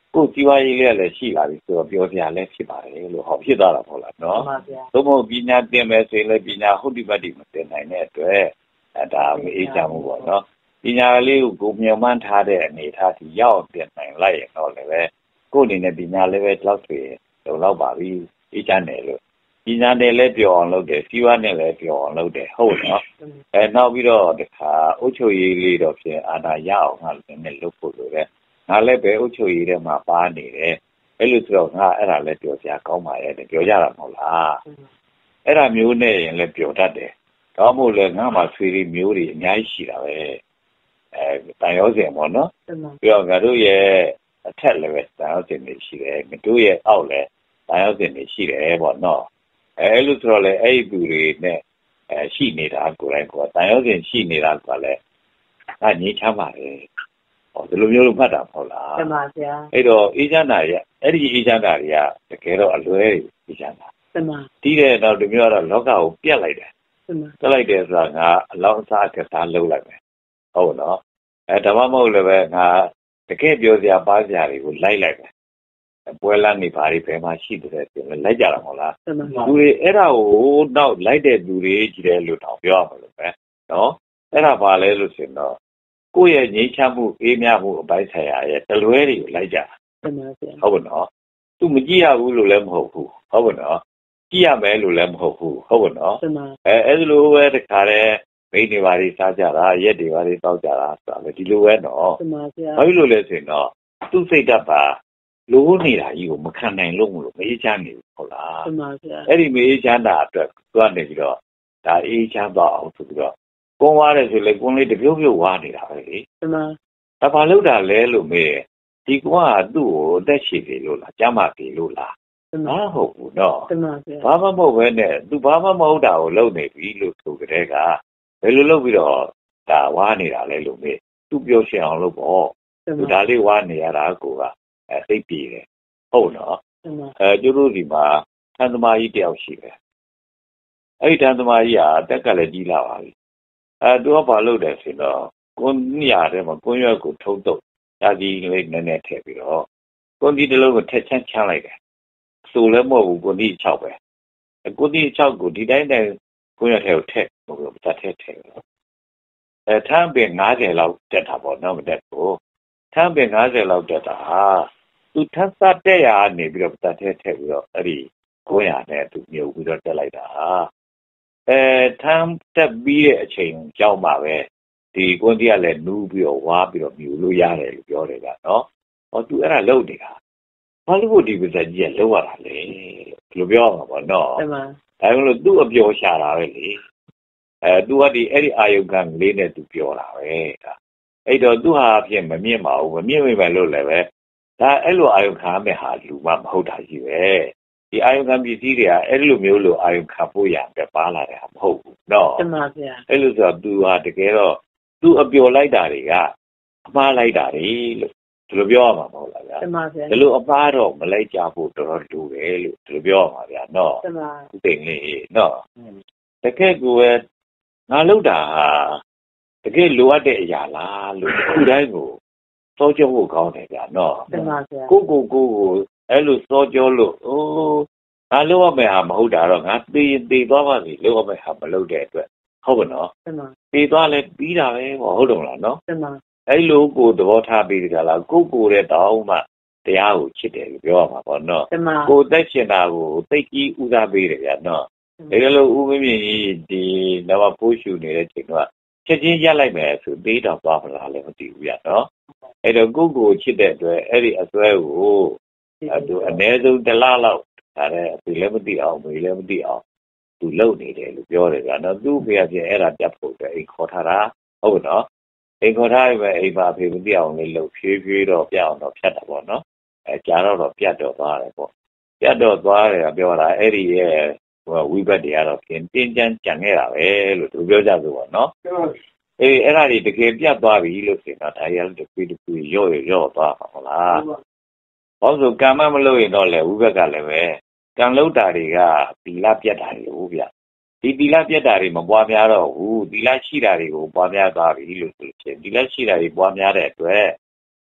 ကိုယ်စီးပွားရေးလည်းရှိလာပြီဆိုတော့ပြောစရာလည်းဖြစ်ပါတယ်လို့ဟောဖြစ်သွားတာပေါ့လားနော်သို့မဟုတ်ပညာသင်မယ်ဆိုရင်လည်းပညာဟုတ်တိပတ်တိမသင်နိုင်တဲ့အတွက်ဒါမအေးချမ်းမှုပေါ့နော်ပညာလေးကိုမျှော်မှန်းထားတဲ့အနေအထားထိရောက်သင်နိုင်လိုက်ရင်တော့လည်းပဲကိုယ်အနေနဲ့ပညာလည်းပဲလောက်ဆိုရင်တော့ပါပြီအေးချမ်းတယ်လို့ပညာနဲ့လည်းပြောအောင်လုပ်တယ်စီးပွားနဲ့လည်းပြောအောင်လုပ်တယ်ဟုတ်နော်နောက်ပြီးတော့တခါအုပ်ချုပ်ရေးလေးတော့ဖြင့်အာဏာရအောင်ငါလည်းနဲ့လုပ်ဖို့လိုတယ်ငါလည်းပဲအုပ်ချုပ်ရေးထဲမှာပါနေတယ်အဲ့လိုဆိုတော့ငါအဲ့ဒါလည်းပြောစရာကောင်းပါရဲ့ပြောကြတာမဟုတ်လားအဲ့ဒါမျိုးနဲ့ရင်လည်းပြောတတ်တယ်ဒါမှမဟုတ်လည်းငါမှဆွေတွေမျိုးတွေအများကြီးရှိတာပဲတန်ရောစင်ပေါ့နော်ပြီးတော့ငါတို့ရဲ့အထက်လည်းပဲတန်ရောစင်တွေရှိတယ်ငါတို့ရဲ့အောက်လည်းတန်ရောစင်တွေရှိတယ်ပေါ့နော်အဲ့လိုဆိုတော့လေအဲ့ဒီသူတွေနဲ့ရှိနေတာကိုယ်တိုင်ကတန်ရောစင်ရှိနေတာကလည်းငါငြိမ်းချမ်းပါတယ်ဒီလိုမျိုးလို့မှတ်တာမဟုတ်လားမှန်ပါဗျာအဲ့တော့အေဂျင့်တာတွေအဲ့ဒီအေဂျင့်တာတွေကတကယ်တော့အလွဲအေဂျင့်တာမှန်ပါတီးတဲ့တော့ဒီမျိုးကတော့လောကကိုပြတ်လိုက်တယ်မှန်ပါပြတ်လိုက်တယ်ဆိုတာငါအလောင်းအစားကစားလုပ်လိုက်မယ်ဟုတ်နော်ဒါမှမဟုတ်လည်းပဲငါတကယ်ပြောစရာပါးစရာတွေကိုလိုက်မယ်ပွဲလမ်းနေပါလိဘယ်မှာရှိတယ်ဆိုရင်လိုက်ကြတာမဟုတ်လားသူတွေအဲ့ဒါကိုတော့လိုက်တဲ့သူတွေကြီးတယ်လို့တောင်ပြောရမှာလို့ပဲနော်အဲ့ဒါပါလဲလို့ဆိုရင်တော့ကိုယ့်ရဲ့ငြိမ်းချမ်းမှုအေးမြမှုအပိုင်းဆိုင်ရာရဲ့တလွဲတွေကိုလိုက်ကြတာမှန်ပါဗျာဟုတ်ပါနော်သူမကြည့်ရဘူးလို့လည်းမဟုတ်ဘူးဟုတ်ပါနော်ကြည့်ရမယ်လို့လည်းမဟုတ်ဘူးဟုတ်ပါနော်အဲ့ဒီလိုပဲတခါတည်းမိနေပါလိစားကြတာရက်တွေပါလိတောက်ကြတာဆိုတာလေဒီလိုပဲနော်မှန်ပါဗျာဘာလို့လဲဆိုရင်တော့သူ့စိတ်ဓာတ်ပါလိုနေတာကြီးကိုမခံနိုင်လို့မလို့မေးချမ်းနေဘူးဟုတ်လားမှန်ပါဗျာအဲ့ဒီမေးချမ်းတာအတွက်သူကနေပြီးတော့ဒါအေးချမ်းသွားအောင်ဆိုပြီးတော့ကွန်ဝါတယ်ဆိုလေကွန်လေးတပြုတ်ပြုတ်ဝါနေတာပဲလေမှန်ပါဒါဘာလို့တာလဲလို့မေးဒီကွန်ကသူ့ကိုအသက်ရှည်တယ်လို့လားကျမ်းမာတယ်လို့လားမှန်ပါဟုတ်ဘူးနော်မှန်ပါဗျာဘာမှမဟုတ်ပဲနဲ့သူဘာမှမဟုတ်တာကိုလုပ်နေပြီလို့ဆိုကြတဲ့ကဘယ်လိုလုပ်ပြီးတော့ဒါဝါနေတာလဲလို့မေးသူပြောရှင်းအောင်လုပ်ပေါ့သူဒါလေးဝါနေရတာကိုကသိပြီတယ်ဟုတ်နော်ကျတို့ဒီမှာသံသမားကြီးတယောက်ရှိတယ်အဲ့ဒီသံသမားကြီးကအသက်ကလည်းကြီးလာပါပြီသူကဘာလုပ်တယ်ဆိုတော့ကွန်ညထဲမှာကွန်ရွက်ကိုထုံတုပ်ဒါကြီးလေးနည်းနည်းထည့်ပြီးတော့ကွန်ဒီတစ်လုံးကိုထက်ချမ်းလိုက်တယ်ဆိုလည်းမဟုတ်ဘူးကွန်ဒီ6ပဲကွန်ဒီ6ကိုဒီတိုင်းတိုင်းကွန်ရွက်ထဲကိုထည့်ဟိုလိုပတ်ထည့်ထမ်းပင်90လောက်တက်တာပေါ့နော်မတက်ဘူးထမ်းပင်90လောက်တက်တာဟာသူထပ်စားတက်ရနေပြီးတော့ပတ်ထည့်ထည့်ပြီးတော့အဲ့ဒီ900နဲ့သူမြုပ်ပြီးတော့တက်လိုက်တာထမ်းတက်ပြီးတဲ့အချိန်ကြောက်ပါပဲဒီကွန်တီကလည်းနူးပြီးတော့ဝါပြီးတော့မြူလို့ရတယ်လို့ပြောတယ်ကနော်ဟောသူအဲ့ဒါလုပ်နေတာဘာလို့ဒီပါဇက်ကြီးကလောက်ရတာလဲလို့ပြောမှာပေါ့နော်မှန်ပါဒါကြောင့်လို့သူ့အပြောရှာတာပဲလေသူကဒီအဲ့ဒီအာယုခံလေးနဲ့သူပြောတာပဲဒါအဲ့တော့သူဟာအဖြစ်မမြင့်ပါဘူးမမြင့်မိမယ်လို့လည်းပဲဒါအဲ့လိုအာယုခံမဲ့ဟာလူမှမဟုတ်တာကြီးပဲဒီအာယုခံပစ္စည်းတွေကအဲ့လိုမျိုးလိုအာယုခံဖို့ရတဲ့ပါလာတယ်ဟာမဟုတ်ဘူးနော်မှန်ပါဗျာအဲ့လိုဆိုတော့သူဟာတကယ်တော့သူအပျော်လိုက်တာတွေကအမှားလိုက်တာတွေလို့ဒီလိုပြောရမှာမဟုတ်လားဗျာမှန်ပါဗျာဒီလိုအမှားတော့မလိုက်ကြဖို့တော်တော်တူတယ်လို့ဒီလိုပြောရမှာဗျာနော်မှန်ပါသိနေနော်တကယ်ကိုပဲငါလုပ်တာဟာတကယ်လိုအပ်တဲ့အရာလားလို့ခုတိုင်းကိုစောကြောဖို့ကောင်းတယ်ဗျာနော်မှန်ပါဗျာကိုအဲ့လိုစောကြောလို့ငါလုပ်ရမယ့်ဟာမဟုတ်တာတော့ငါသေသွားပါပြီလုပ်ရမယ့်ဟာမလုပ်တဲ့အတွက်ဟုတ်ပါနော်မှန်ပါသေသွားလဲပြီးတာပဲပေါ့ဟုတ်တယ်လားနော်မှန်ပါအဲ့လိုကိုသဘောထားပြီးကြလားကိုတဲ့တောင်းမှတရားကိုချစ်တယ်လို့ပြောရမှာပေါ့နော်ကိုသက်ရှင်တာကိုသိကြီးဦးစားပေးတယ်ဗျာနော်ဒါလိုဦးမင်းမြင့်ကြီးဒီနဝပိုးရှူနေတဲ့ချိန်ကချက်ချင်းရက်လိုက်မယ်ဆိုသေးတော့သွားမလားလည်းမသိဘူးဗျာနော်အဲ့တော့ကိုချစ်တဲ့အတွက်အဲ့ဒီအစွဲကိုသူအနည်းဆုံးတစ်လလောက်ဒါလည်းအဖေလည်းမသိအောင်မေလည်းမသိအောင်သူလုံနေတယ်လို့ပြောတယ်ဗျာနော်သူ့ဖေကပြင်အဲ့ဒါပြတ်ဖို့အတွက်အိမ်ခေါ်ထားတာဟုတ်နော်အိမ်ခေါ်ထားရင်ပဲအိမ်မှာဖေမသိအောင်လေးလှုပ်ဖြည်းတော့ပြအောင်တော့ဖြတ်တာပေါ့နော်ကြာတော့ပြတ်တော့သွားတယ်ပေါ့ပြတ်တော့သွားတယ်ကပြောတာအဲ့ဒီရဲ့ဝိဘတ်တွေကတော့ပြင်တင်းကျန်းကြံခဲ့တာပဲလို့သူပြောကြဆိုပေါ့နော်အဲ့ဒါတွေတကယ်ပြတ်သွားပြီလို့ဆိုတော့ဒါရတခုရော့သွားပါမလားဟောဆိုကံမလို့ရင်တော့လေဝိဘတ်ကလည်းပဲကံလုံးတာတွေကသီလပြတ်တာတွေဟုတ်ဗျဒီသီလပြတ်တာတွေမပွားများတော့ဘူးသီလရှိတာတွေကိုပွားများသွားပြီလို့ဆိုလို့ချင်းသီလရှိတာတွေပွားများတဲ့အတွက်ဘု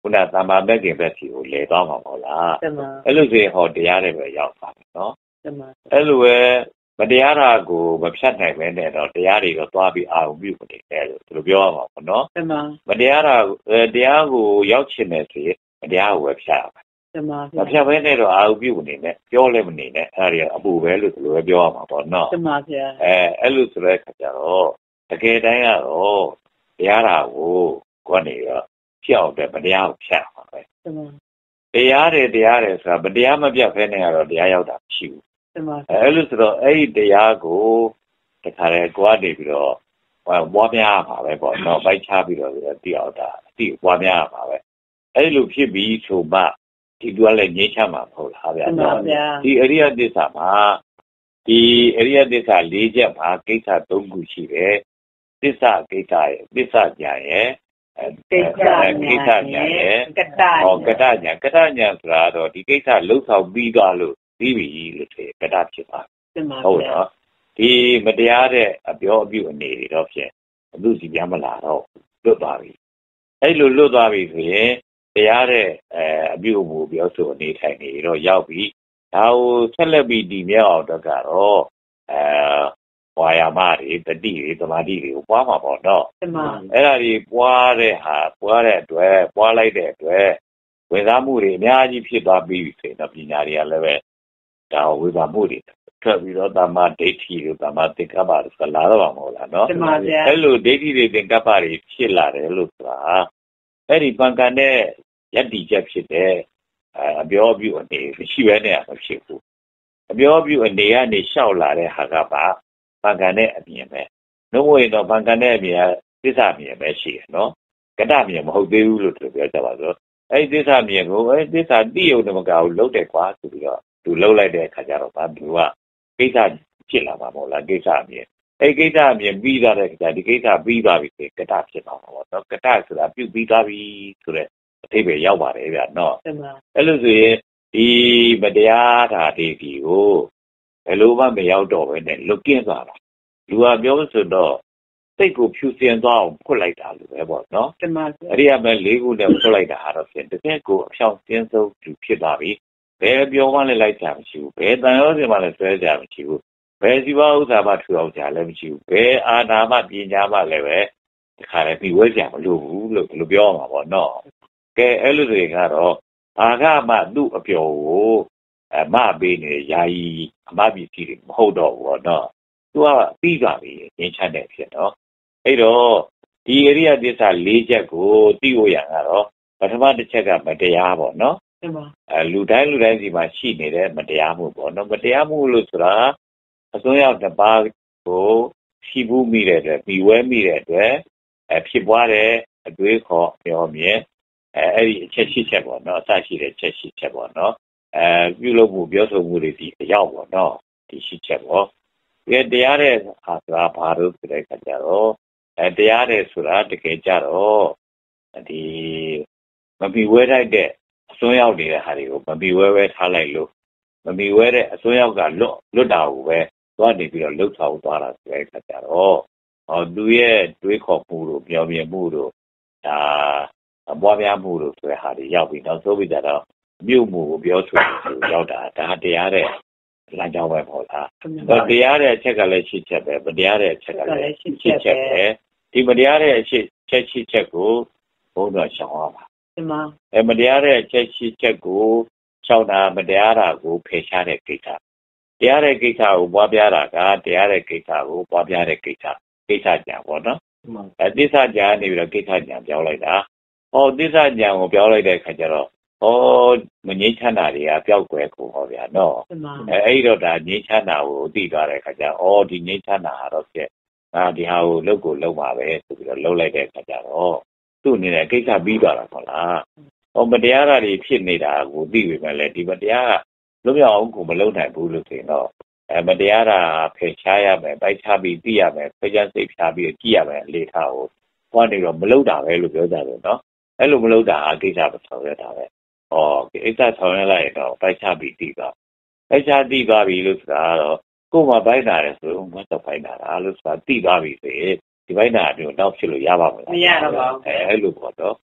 ခုနသမ္မာမဲ့ခင်ဘက်စီကိုလဲသွားမှာပေါ့လားအဲ့လိုဆိုရင်ဟောတရားတွေပဲရောက်ပါမယ်နော်အဲ့လိုပဲမတရားတာကိုမဖြတ်နိုင်ပဲနဲ့တော့တရားတွေတော့သွားပြီးအာရုံပြုနေတယ်လို့သူတို့ပြောရမှာပေါ့နော်မတရားတာတရားကိုရောက်ချင်တယ်ဆိုရင်မတရားကိုပဲဖြတ်ရမယ်မဖြတ်ဘဲနဲ့တော့အာရုံပြုနေနဲ့ပြောလည်းမနေနဲ့အဲ့ဒါအပူပဲလို့သူတို့ပဲပြောရမှာပေါ့နော်အဲ့လိုဆိုတဲ့အခါကျတော့တကယ်တမ်းကတော့တရားတာကိုကနေတော့ဖြတ်အောင်တဲ့မတရားကိုဖြတ်ရမှာပဲတရားတယ်ဆိုတာမတရားမပြတ်ဖဲနဲ့ကတော့တရားရောက်တာမရှိဘူးအဲ့လိုဆိုတော့အဲ့ဒီတရားကိုတခါလေကိုကနေပြီးတော့ပွားများပါပဲပေါ့နော်ပိုက်ချပြီးတော့သိအောင်တာသိပွားများပါပဲအဲ့လိုဖြစ်ပြီးဆိုမှဒီသူကလည်းငြိမ်းချမ်းမှာမဟုတ်လားဗျာဒီအရိယသစ္စာမှာဒီအရိယသစ္စာ၄ချက်မှာကိစ္စ၃ခုရှိတယ်သစ္စာကိစ္စရဲ့သစ္စာညာရဲ့ကိစ္စညာရဲ့ကတ္တညာဆိုတာတော့ဒီကိစ္စလှုပ်ဆောင်ပြီးသွားလို့ပြီးပြီလို့ဆိုကတ္တဖြစ်ပါဟုတ်နော်ဒီမတရားတဲ့အပြောအပြုအနေတွေတော့ဖြင့်သူစီပြန်မလာတော့လွတ်သွားပြီအဲ့လိုလွတ်သွားပြီဆိုရင်တရားတဲ့အပြုအမူပြောဆိုအနေထိုင်နေတော့ရောက်ပြီဒါကိုဆက်လက်ပြီးဒီမြောက်အောင်တော့ကတော့ဝါယာမတွေတတိတွေသမာဓိတွေကိုပွားမှာပေါ့နော်အဲ့ဒါတွေပွားတဲ့အတွက်ပွားလိုက်တဲ့အတွက်ဝင်စားမှုတွေအများကြီးဖြစ်သွားပြီးဆိုရင်တော့ပညာတွေကလည်းပဲဒါဝေဘာမှုတွေထွက်ပြီးတော့တမ္မာဒိဋ္ဌိတို့တမ္မာသင်္ကပ္ပတို့ဆိုလာတော့မှာမဟုတ်လားနော်အဲ့လိုဒိဋ္ဌိတွေသင်္ကပ္ပတွေဖြစ်လာတယ်လို့ဆိုတာအဲ့ဒီပံကံတဲ့ယတ္တိချက်ဖြစ်တဲ့အပြောအပြုအနေမရှိဘဲနဲ့မဖြစ်ဘူးအပြောအပြုအနေကနေလျှောက်လာတဲ့ဟာကပါပံကံတဲ့အမြင်ပဲနှုတ်ဝင်တော့ပံကံတဲ့အမြင်ကသစ္စာမြင်ပဲရှိတယ်နော်ကတ္တမြင်မဟုတ်သေးဘူးလို့သူပြောကြပါဆိုအဲ့ဒီသစ္စာမြင်ကိုသစ္စာတိယုံတမကကိုလှုပ်တယ်ကွာဆိုပြီးတော့သူလှုပ်လိုက်တဲ့အခါကျတော့ဗာသူကကိစ္စဖြစ်လာမှာမဟုတ်လားကိစ္စအမြင်အဲ့ကိစ္စအမြင်ပြီးသွားတဲ့အခါဒီကိစ္စပြီးသွားပြီဆိုကတ္တဖြစ်သွားမှာပေါ့နော်ကတ္တဆိုတာပြုတ်ပြီးသွားပြီဆိုတဲ့အထိပ္ပယ်ရောက်ပါတယ်ဗျာနော်အဲ့လိုဆိုရင်ဒီမတရားဓာတ်တွေကိုဘယ်လိုမှမရောက်တော့ဘဲနဲ့လွတ်ကင်းသွားတာလူကပြောဆိုတော့စိတ်ကိုဖြူစင်သွားအောင်ဖွတ်လိုက်တာလို့ပဲပေါ့နော်အဲ့ဒီအမဲ့၄ခုနဲ့ဖွတ်လိုက်တာတော့ဖြင့်တကယ်ကိုအဖြောင့်စင်းဆုံးဖြစ်သွားပြီဘယ်ပြောမှလည်းလိုက်ကြမရှိဘူးဘယ်တန်ရောစင်မှလည်းဆွဲကြမရှိဘူးဘယ်စီဝဥစ္စာမှထူအောင်ကြလည်းမရှိဘူးဘယ်အာနာမှပညာမှလည်းပဲတခါလည်းပြီးဝဲကြမလို့ဘူးလို့ဒီလိုပြောမှာပေါ့နော်ကဲအဲ့လိုတွေကတော့ဘာကမှသူ့အပျော်ကိုမပေးနေယာယီအမပစ္စည်းတွေမဟုတ်တော့ဘူးပေါ့နော်သူကပြီးသွားပြီငင်းချတဲ့ဖြစ်တော့အဲ့တော့ဒီအရိယသစ္စာ၄ချက်ကိုသိဖို့ရံကတော့ပထမတစ်ချက်ကမတရားပေါ့နော်လူတိုင်းစီမှာရှိနေတဲ့မတရားမှုပေါ့နော်မတရားမှုလို့ဆိုတာအစွန်းရောက်တစ်ပါးကိုရှိဘူးမိတဲ့အတွက်ပြီးဝဲမိတဲ့အတွက်ဖြစ်ပွားတဲ့အတွေးခေါ်ပြောမြင်အဲ့ဒီအချက်ရှိချက်ပေါ့နော်အစရှိတဲ့ချက်ရှိချက်ပေါ့နော်ပြုလုပ်မှုပြောဆိုမှုတွေဒီအရောက်ပေါ့နော်ဒီရှိချက်ပေါ့ဒီတရားတဲ့ဟာဆိုတာဘာလို့ဆိုတဲ့အခါကျတော့တရားတဲ့ဆိုတာတကယ်ကြတော့ဒီမပြီးဝဲထိုက်တဲ့အစွန်းရောက်နေတဲ့ဟာတွေကိုမပြီးဝဲထားလိုက်လို့မပြီးဝဲတဲ့အစွန်းရောက်ကလွတ်တာကိုပဲသွားနေပြီးတော့လှုပ်ဆောင်သွားတာဆိုတဲ့အခါကျတော့သူရဲ့တွေးခေါ်မှုတို့ပြောမြင်မှုတို့ဒါပွားများမှုတို့ဆိုတဲ့ဟာတွေရောက်ပြီးတော့သို့ပြီးတော့မြို့မှုကိုပြောဆိုရောက်တာဒါတရားတဲ့လမ်းကြောင်းပဲပေါ့လားတရားတဲ့အချက်ကလည်းရှိချက်ပဲမတရားတဲ့အချက်ကလည်းရှိချက်ပဲဒီမတရားတဲ့အချက်ရှိချက်ကိုဘုန်းတော်ရှောင်ရပါမတရားတဲ့အချက်ရှိချက်ကိုရှောင်တာမတရားတာကိုဖယ်ရှားတဲ့ကိစ္စတရားတဲ့ကိစ္စကိုပွားပြတာကတရားတဲ့ကိစ္စကိုပွားပြတဲ့ကိစ္စကြံပေါ့နော်သစ္စာကြံနေပြီးတော့ကိစ္စကြံပြောင်းလိုက်တာသစ္စာကြံကိုပြောင်းလိုက်တဲ့အခါကျတော့မငြိမ်းချမ်းတာတွေကပျောက်ကွယ်ကုန်ဟောဗျာနော်အဲ့တော့ဒါငြိမ်းချမ်းတာကိုသိသွားတဲ့အခါကျတော့ဒီငြိမ်းချမ်းတာကတော့ဖြင့်ဒီဟာကိုလုပ်ကိုလုပ်ပါပဲဆိုပြီးတော့လုပ်လိုက်တဲ့အခါကျတော့သူ့အနေနဲ့ကိစ္စပြီးသွားတာဟုတ်လားမတရားတာတွေဖြစ်နေတာကိုသိပေမဲ့လည်းဒီမတရားကလွတ်မြောက်အောင်ကိုမလုပ်နိုင်ဘူးလို့ဆိုရင်တော့မတရားတာဖယ်ရှားရမယ်ပိုက်ချပြီးသိရမယ်ဖယ်ရှားစိတ်ဖြားပြီးကြည့်ရမယ်လေထားကိုဟောနေတော့မလုပ်တာပဲလို့ပြောကြတယ်နော်အဲ့လိုမလုပ်တာကိစ္စမဆောင်ရတာပဲကိစ္စဆောင်ရလိုက်တော့ပိုက်ချပြီးသိသွားပိုက်ချသိသွားပြီလို့ဆိုတာတော့ကိုယ်မှပိုက်တာလေဆိုမတော့ပိုက်တာလားလို့ဆိုတာသိသွားပြီဆိုရင်ဒီပိုက်တာမျိုးတော့ဖြစ်လို့ရပါမလားမရတော့ပါဘူးအဲ့လိုပေါ့တော့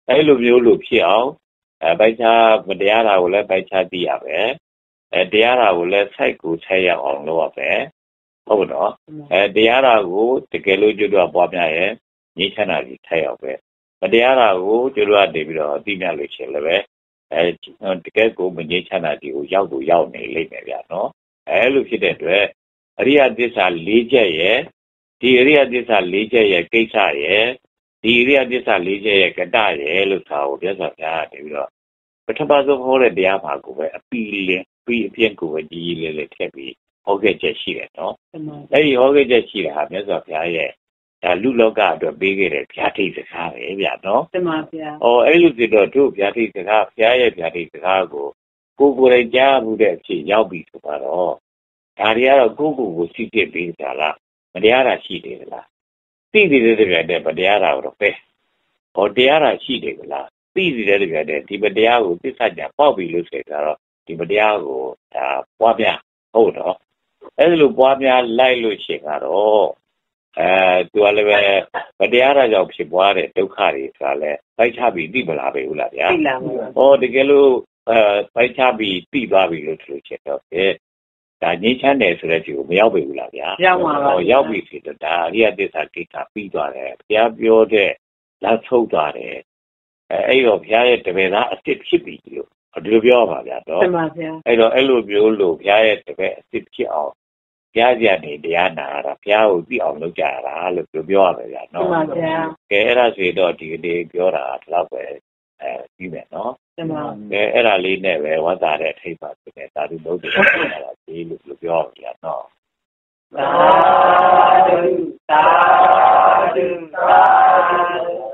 အဲ့လိုမျိုးလို့ဖြစ်အောင်ပိုက်ခြားမတရားတာကိုလည်းပိုက်ခြားသိရပဲတရားတာကိုလည်းစိုက်ကိုဆက်ရအောင်လုပ်ရပဲဟုတ်နော်တရားတာကိုတကယ်လို့ကျွတ်တော့ပွားများရဲ့ငြိမ်းချမ်းတာကြီးထိုက်အောင်ပဲမတရားတာကိုကျွတ်တော့နေပြီးတော့အသိမြတ်လို့ရှိရင်လည်းပဲတကယ်ကိုမငြိမ်းချမ်းတာကြီးကိုရောက်နေလိမ့်မယ်ဗျာနော်လို့ဖြစ်တဲ့အတွက်အရိယသစ္စာ၄ချက်ရဲ့ဒီအရိယသစ္စာ၄ချက်ရဲ့ကိစ္စရဲ့ဒီအရိယသစ္စာ၄ချက်ရဲ့ကတ္တရဲ့လို့သာကိုပြတ်စွာပြနေပြီးတော့ပထမဆုံးဟောတဲ့တရားမှာကိုပဲအပီလင်းပြီးအပြင်းကိုပဲကြီးလေးလေးထည့်ပြီးဟောခဲ့ချက်ရှိတယ်နော်အဲ့ဒီဟောခဲ့ချက်ရှိတာဟာမြတ်စွာဘုရားရဲ့ဒါလူလောကအတွက်ပေးခဲ့တဲ့ဗျာဒိတ်စကားပဲဗျာနော်တမန်ဗျာအဲ့လိုဖြစ်တော့တို့ဗျာဒိတ်စကားဘုရားရဲ့ဗျာဒိတ်စကားကိုကိုယ်တိုင်ကြားမှုတဲ့အဖြစ်ရောက်ပြီဆိုတော့ဒါတွေကတော့ကိုစိတ်ပြပေးကြလားမတရားတာရှိတယ်လားသိနေတဲ့တပြိုင်တည်းမတရားတာတော့ပဲတရားတာရှိတယ်ကလားသိနေတဲ့တပြိုင်တည်းဒီမတရားကိုသစ္စာကြပေါက်ပြီလို့ဆိုတော့ဒီမတရားကိုဒါပွားများဟုတ်တော့အဲ့လိုပွားများလိုက်လို့ရှိရင်ကတော့သူကလည်းပဲမတရားတာကြောင့်ဖြစ်ပွားတဲ့ဒုက္ခတွေဆိုတာလည်းပိုက်ချပြီးသိမလားပဲဟုတ်လားဗျာသိလားဗျာတကယ်လို့ပိုက်ချပြီးသိသွားပြီလို့ဆိုချက်တော့ဒါငြိမ်းချမ်းတယ်ဆိုတဲ့ဒီကိုမရောက်ပြီဘူးလားဗျာရောက်ပါပါရောက်ပြီဆိုတော့ဒါအရိယသစ္စာကိစ္စပြီးသွားတယ်ဘုရားပြောတဲ့လက်ထုတ်သွားတယ်အဲ့တော့ဘုရားရဲ့တပည့်သားအစ်စ်ဖြစ်ပြီလို့ဒီလိုပြောပါဗျာတော့မှန်ပါဗျာအဲ့တော့အဲ့လိုမျိုးလို့ဘုရားရဲ့တပည့်အစ်စ်ဖြစ်အောင်ဘုရားကြနေတရားနာတာဘုရားကိုသိအောင်လုပ်ကြတာလို့ပြောရမယ်ဗျာနော်မှန်ပါဗျာကဲအဲ့ဒါဆိုတော့ဒီကနေ့ပြောတာဒီလောက်ပဲပြီးမယ်နော်မှန်ပါအဲ့ဒါလေးနဲ့ပဲဝတ်တာတဲ့အထိပ်ပါဆိုတဲ့ဒါလူလုံးတွေပြောတာဒီလို့ပြောရဗျာနော်သာဓုသာဓုသာဓု